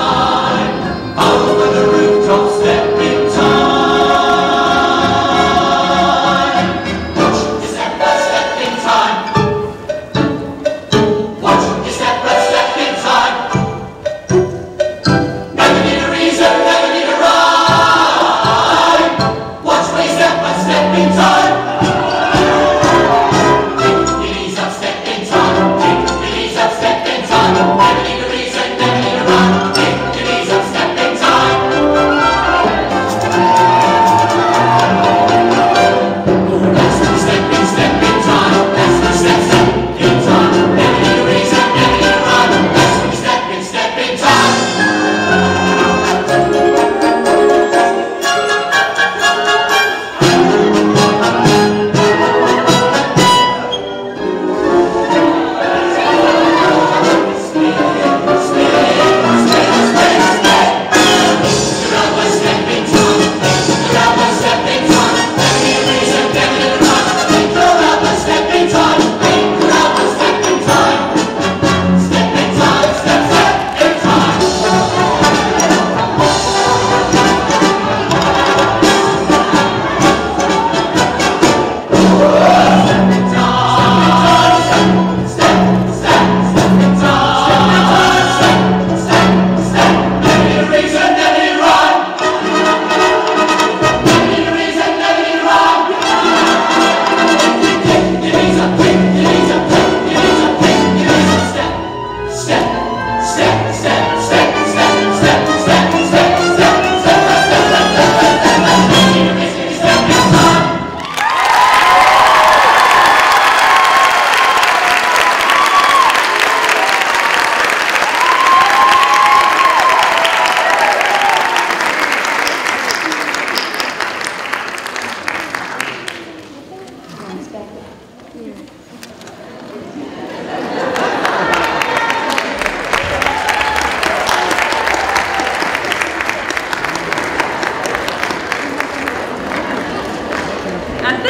rhyme. Over the rooftop, step in time.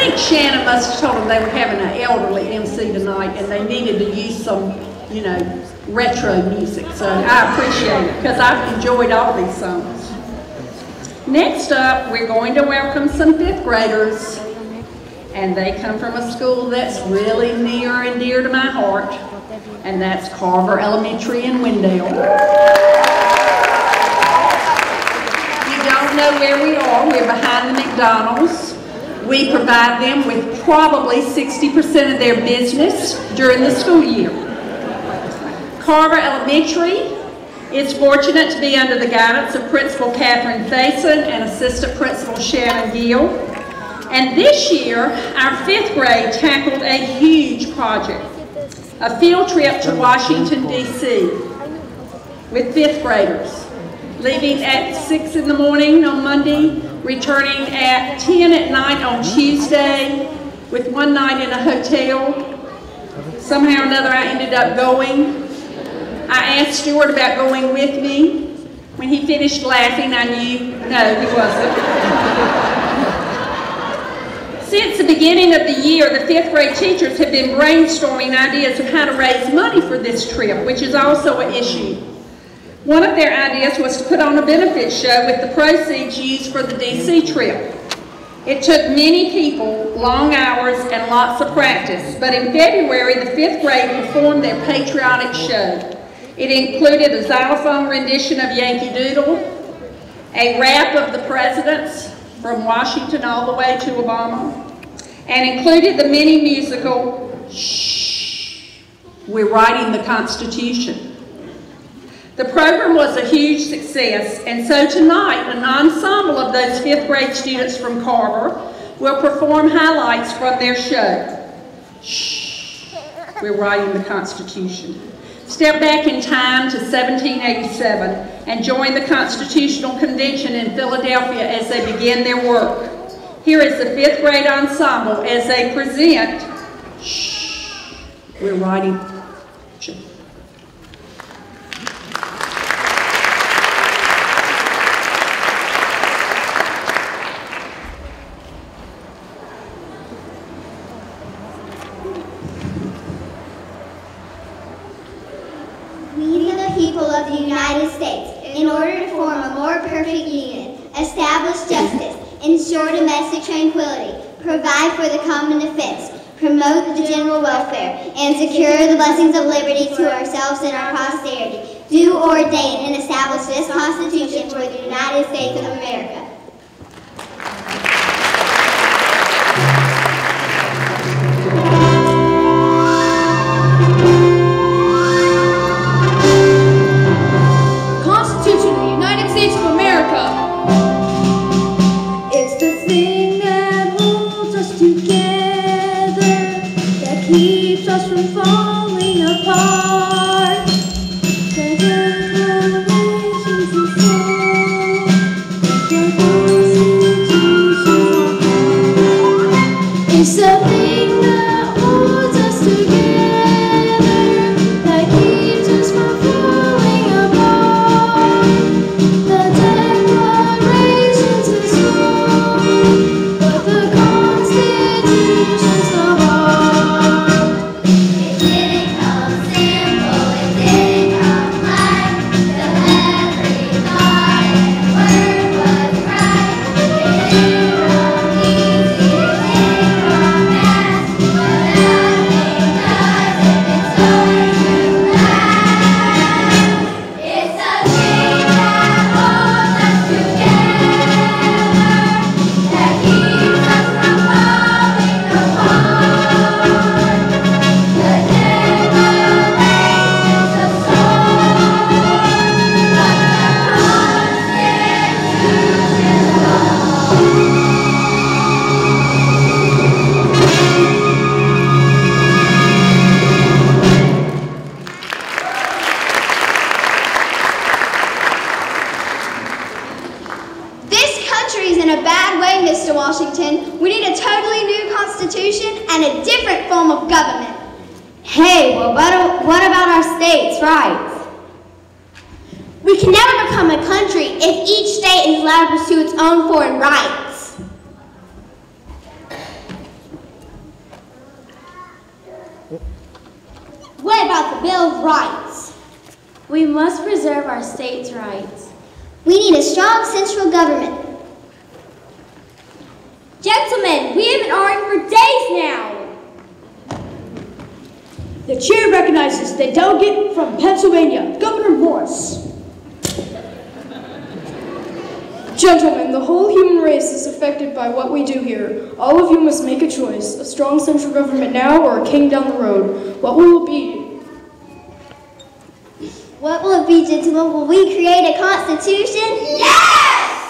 think Shannon must have told them they were having an elderly MC tonight and they needed to use some, you know, retro music. So I appreciate it because I've enjoyed all these songs. Next up, we're going to welcome some 5th graders. And they come from a school that's really near and dear to my heart. And that's Carver Elementary in Wendell. You don't know where we are. We're behind the McDonald's. We provide them with probably 60% of their business during the school year. Carver Elementary is fortunate to be under the guidance of Principal Catherine Faison and Assistant Principal Shannon Gill. And this year, our 5th grade tackled a huge project, a field trip to Washington, D.C. with 5th graders, leaving at 6 in the morning on Monday, returning at 10 at night on Tuesday, with one night in a hotel. Somehow or another, I ended up going. I asked Stuart about going with me. When he finished laughing, I knew, no, he wasn't. Since the beginning of the year, the 5th grade teachers have been brainstorming ideas of how to raise money for this trip, which is also an issue. One of their ideas was to put on a benefit show with the proceeds used for the DC trip. It took many people, long hours, and lots of practice, but in February, the 5th grade performed their patriotic show. It included a xylophone rendition of Yankee Doodle, a rap of the presidents from Washington all the way to Obama, and included the mini musical, Shh, We're Writing the Constitution. The program was a huge success, and so tonight, an ensemble of those 5th grade students from Carver will perform highlights from their show, Shh, We're Writing the Constitution. Step back in time to 1787 and join the Constitutional Convention in Philadelphia as they begin their work. Here is the 5th grade ensemble as they present, Shh, We're Writing. People of the United States, in order to form a more perfect union, establish justice, ensure domestic tranquility, provide for the common defense, promote the general welfare, and secure the blessings of liberty to ourselves and our posterity, do ordain and establish this Constitution for the United States of America. Keeps us from falling apart. The declarations and soul, the constitutions it's the thing that holds us together, that keeps us from falling apart. The declarations and soul, but the constitutions of Washington, we need a totally new constitution and a different form of government. Hey, well, what about our states' rights? We can never become a country if each state is allowed to pursue its own foreign rights. rights. We must preserve our state's rights. We need a strong central government. Gentlemen, we have been arguing for days now. The chair recognizes the delegate from Pennsylvania, Governor Morris. Gentlemen, the whole human race is affected by what we do here. All of you must make a choice, a strong central government now or a king down the road. What will it be? What will it be, gentlemen? Will we create a constitution? Yes!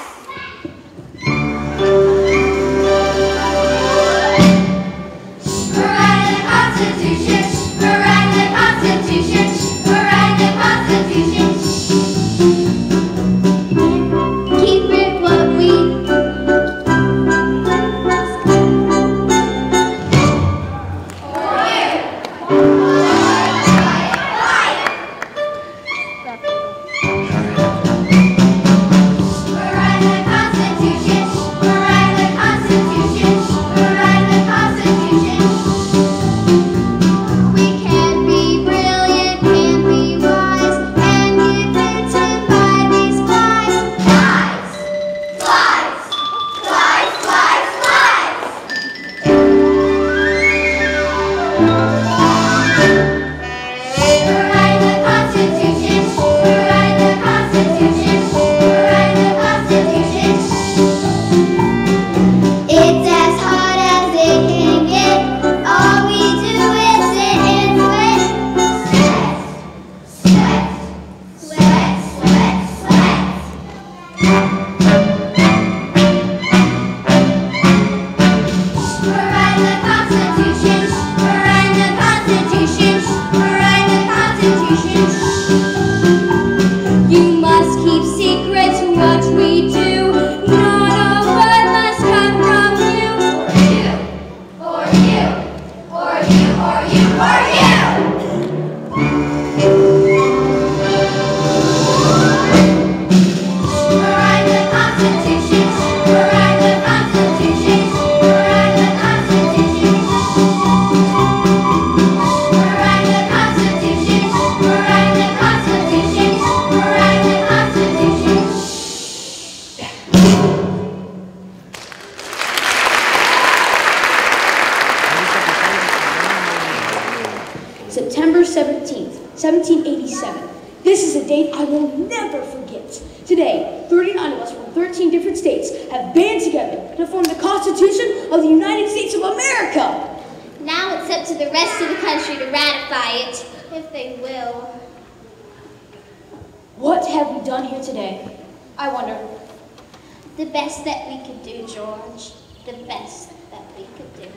We're writing the Constitution. We're writing the Constitution. We're writing the Constitution. Keep it what we... September 17th, 1787. This is a date I will never forget. Today, 39 of us from 13 different states have band together to form the Constitution of the United States of America. Now it's up to the rest of the country to ratify it, if they will. What have we done here today? I wonder. The best that we could do, George. The best that we could do.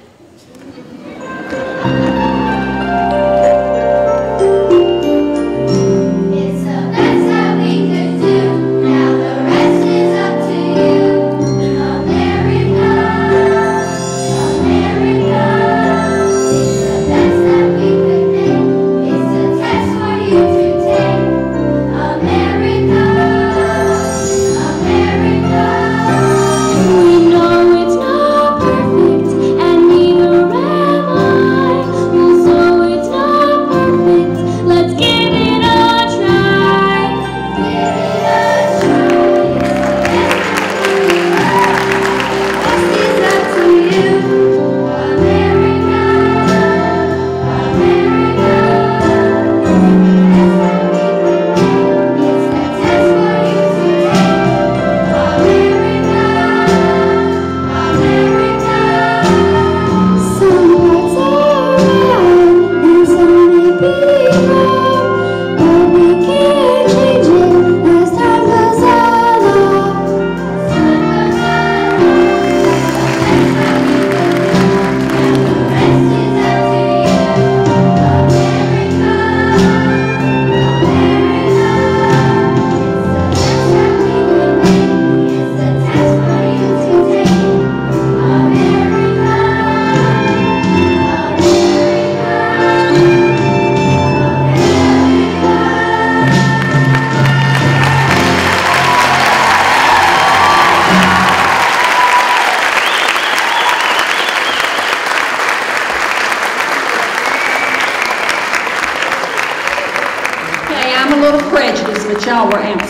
It's the best that we could do. Now the rest is up to you. America, America. It's the best that we could make. It's a test for you to take. America, America. We know it's not perfect, and neither am I.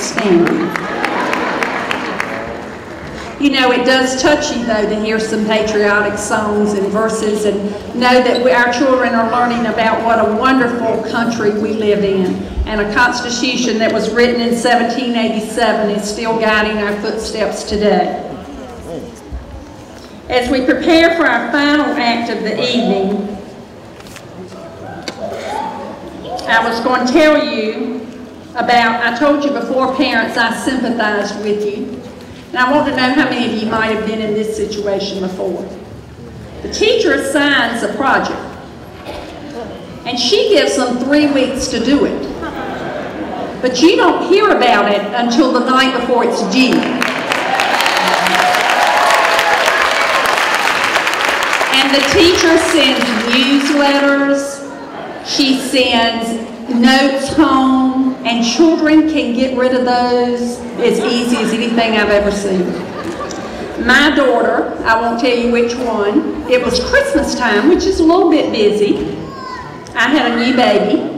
standing. You know, it does touch you, though, to hear some patriotic songs and verses and know that our children are learning about what a wonderful country we live in. And a Constitution that was written in 1787 is still guiding our footsteps today. As we prepare for our final act of the evening, I was going to tell you about, I told you before, parents, I sympathized with you. And I want to know how many of you might have been in this situation before. The teacher assigns a project, and she gives them 3 weeks to do it. But you don't hear about it until the night before it's due. And the teacher sends newsletters, she sends notes home, and children can get rid of those as easy as anything I've ever seen. My daughter, I won't tell you which one, it was Christmas time, which is a little bit busy. I had a new baby.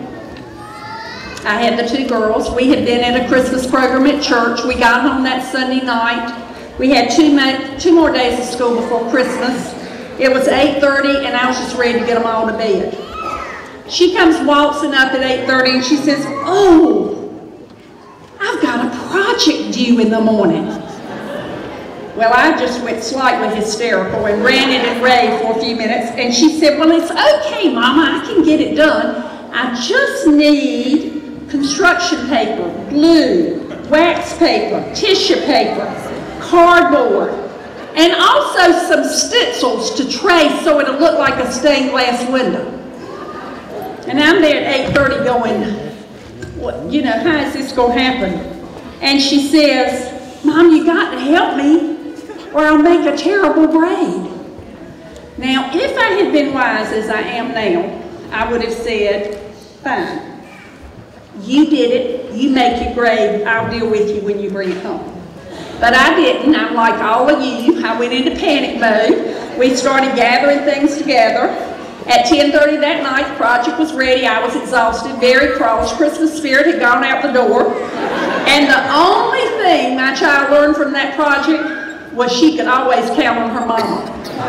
I had the 2 girls. We had been at a Christmas program at church. We got home that Sunday night. We had 2 more days of school before Christmas. It was 8:30 and I was just ready to get them all to bed. She comes waltzing up at 8:30 and she says, "Oh, I've got a project due in the morning." Well, I just went slightly hysterical and ran in and raved for a few minutes. And she said, "Well, it's okay, Mama, I can get it done. I just need construction paper, glue, wax paper, tissue paper, cardboard, and also some stencils to trace so it'll look like a stained glass window." And I'm there at 8:30 going, "What, you know, how is this going to happen?" And she says, "Mom, you got to help me or I'll make a terrible grade." Now, if I had been wise as I am now, I would have said, "Fine. You did it. You make your grade. I'll deal with you when you bring it home." But I didn't. I'm like all of you. I went into panic mode. We started gathering things together. At 10:30 that night, the project was ready. I was exhausted, very cross. Christmas spirit had gone out the door. And the only thing my child learned from that project was she could always count on her mama.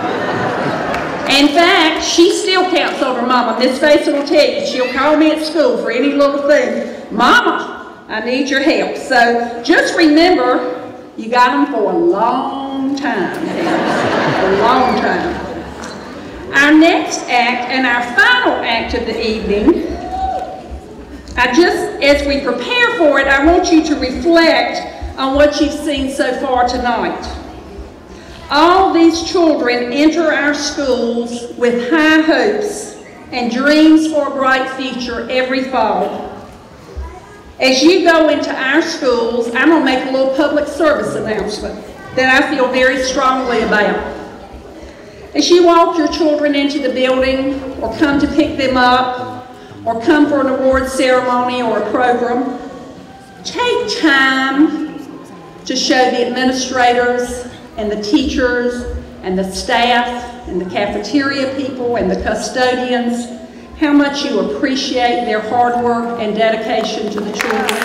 In fact, she still counts on her mama. Miss Faison will tell you, she'll call me at school for any little thing. "Mama, I need your help." So just remember, you got them for a long time. A long time. Our next act and our final act of the evening, as we prepare for it, I want you to reflect on what you've seen so far tonight. All these children enter our schools with high hopes and dreams for a bright future every fall. As you go into our schools, I'm going to make a little public service announcement that I feel very strongly about. As you walk your children into the building or come to pick them up or come for an award ceremony or a program, take time to show the administrators and the teachers and the staff and the cafeteria people and the custodians how much you appreciate their hard work and dedication to the children.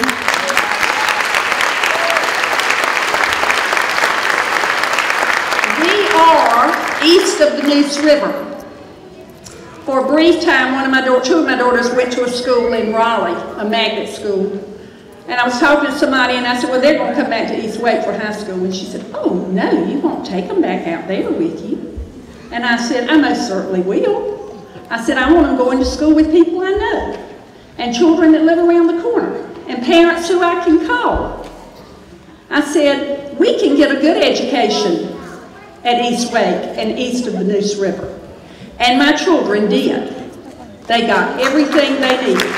We are east of the Neuse River. For a brief time, two of my daughters went to a school in Raleigh, a magnet school. And I was talking to somebody and I said, "Well, they're going to come back to East Wake for high school." And she said, "Oh, no, you won't take them back out there with you." And I said, "I most certainly will." I said, "I want them going to school with people I know, and children that live around the corner, and parents who I can call." I said, "We can get a good education at East Wake and east of the Neuse River." And my children did. They got everything they needed.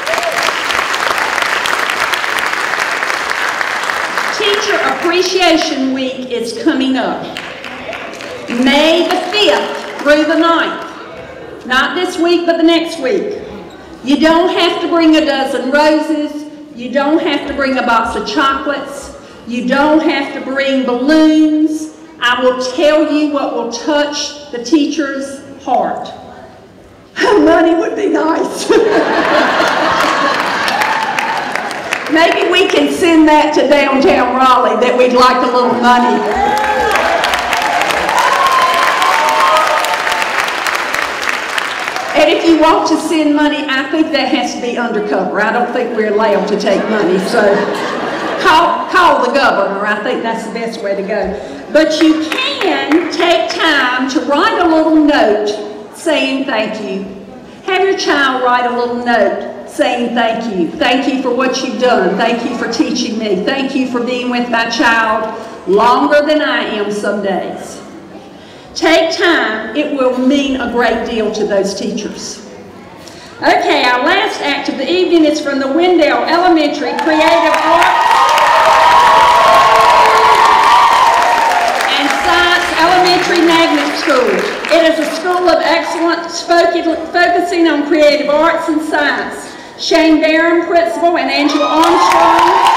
Teacher Appreciation Week is coming up. May the 5th through the 9th. Not this week, but the next week. You don't have to bring a dozen roses. You don't have to bring a box of chocolates. You don't have to bring balloons. I will tell you what will touch the teacher's heart. Money would be nice. Maybe we can send that to downtown Raleigh, that we'd like a little money. And if you want to send money, I think that has to be undercover. I don't think we're allowed to take money, so call the governor. I think that's the best way to go. But you can take time to write a little note saying thank you. Have your child write a little note saying thank you. Thank you for what you've done. Thank you for teaching me. Thank you for being with my child longer than I am some days. Take time. It will mean a great deal to those teachers. Okay, our last act of the evening is from the Wendell Elementary Creative Arts and Science Elementary Magnet School. It is a school of excellence focusing on creative arts and science. Shane Barron, principal, and Angela Armstrong,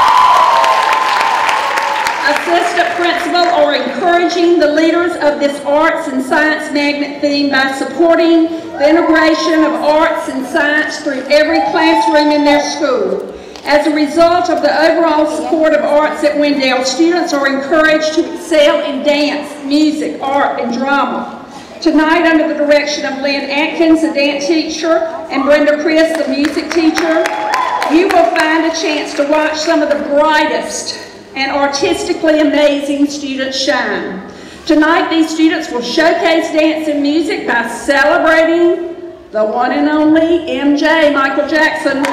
assistant principal, are encouraging the leaders of this arts and science magnet theme by supporting the integration of arts and science through every classroom in their school. As a result of the overall support of arts at Wendell, students are encouraged to excel in dance, music, art, and drama. Tonight, under the direction of Lynn Atkins, the dance teacher, and Brenda Chris, the music teacher, you will find a chance to watch some of the brightest and artistically amazing students shine. Tonight, these students will showcase dance and music by celebrating the one and only MJ, Michael Jackson.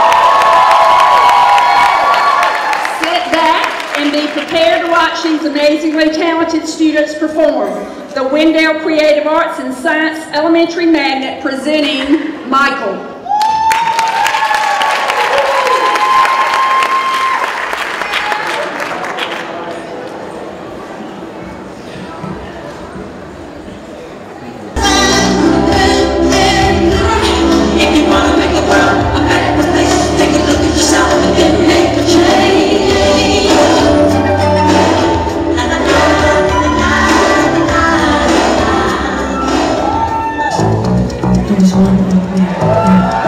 Sit back and be prepared to watch these amazingly talented students perform. The Wendell Creative Arts and Science Elementary Magnet presenting Michael. There's one over there.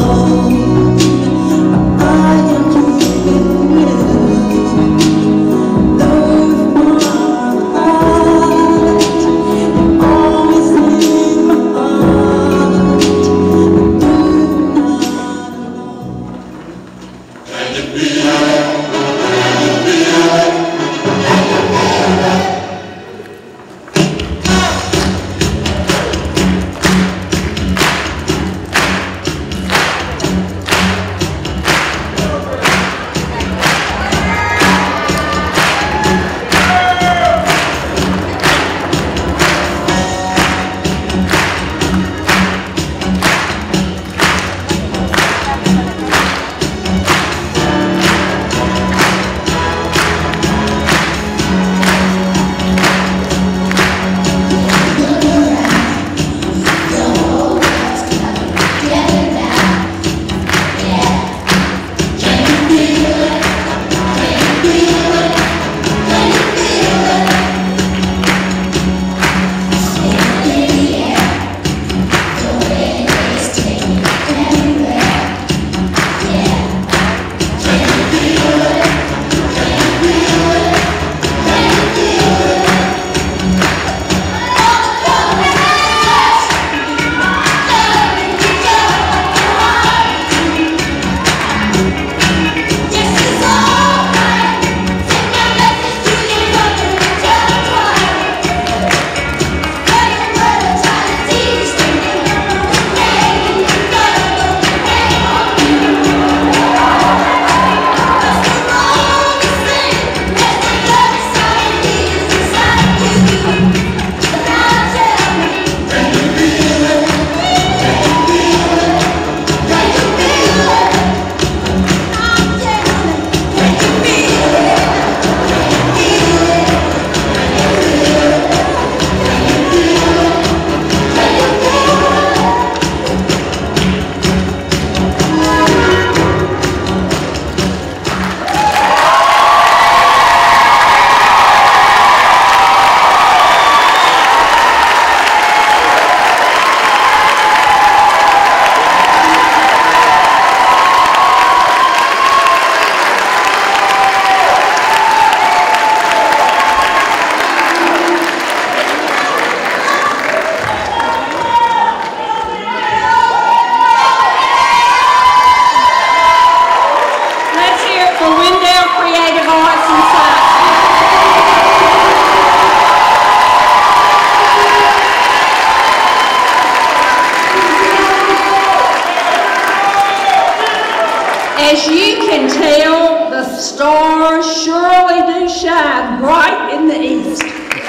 As you can tell, the stars surely do shine bright in the east.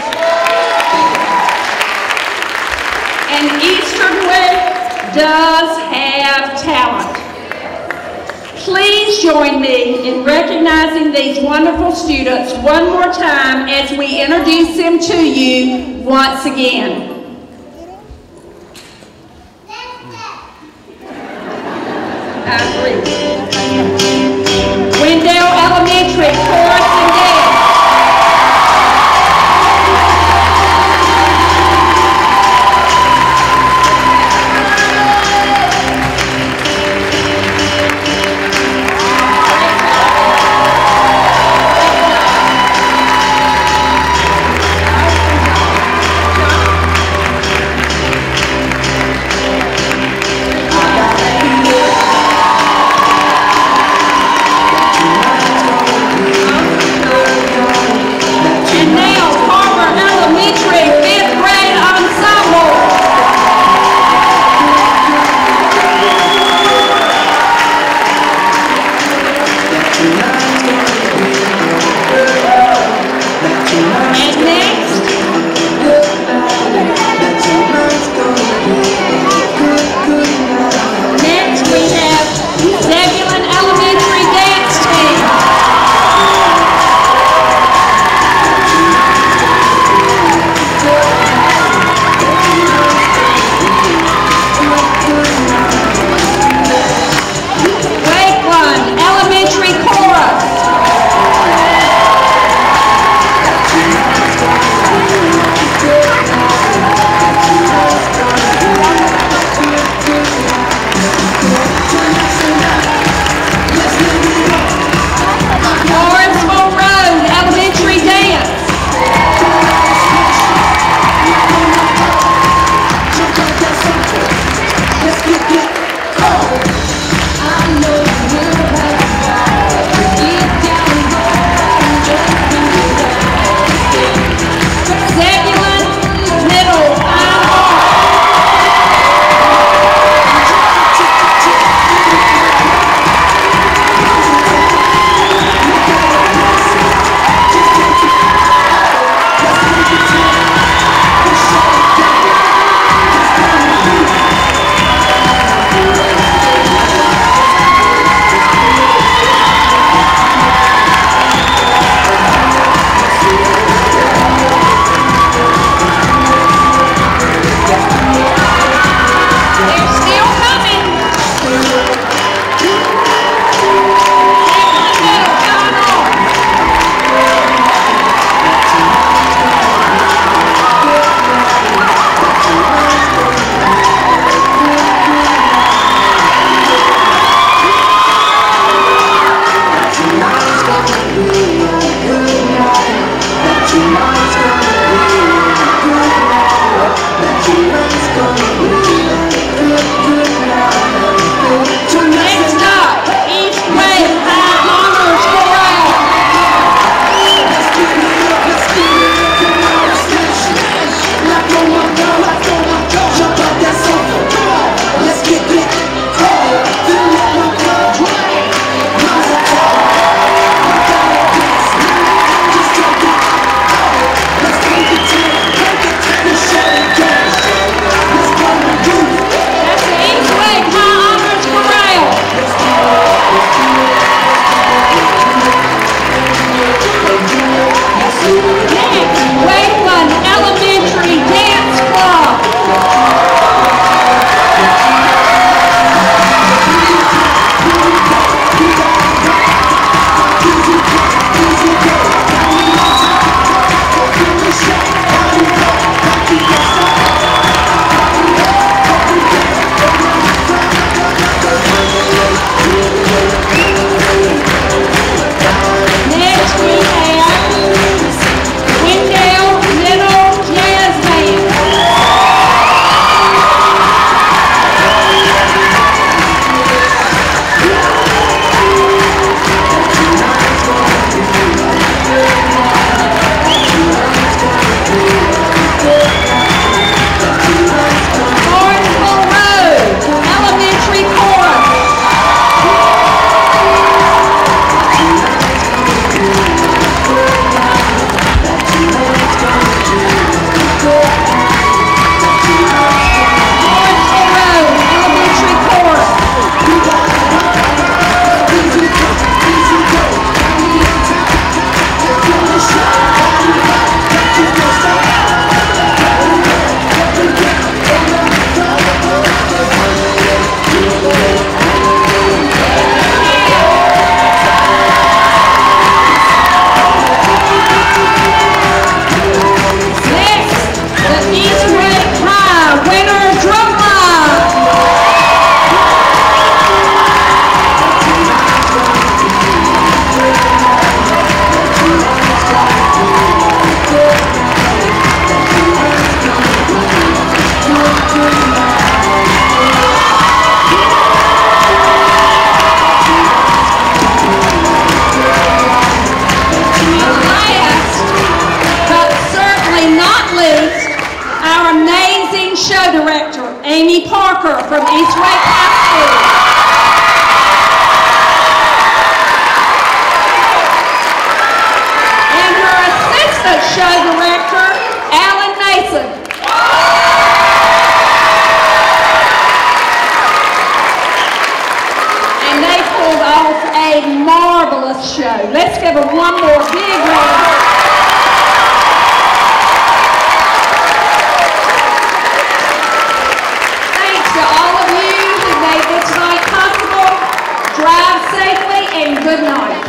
And Easternwood does have talent. Please join me in recognizing these wonderful students one more time as we introduce them to you once again. I agree. Wendell Elementary, chorus and dance. Parker from East Wake High School. And her assistant show director, Alan Mason. And they pulled off a marvelous show. Let's give them one more big round. Thanks to all of you who made this night possible. Drive safely and good night.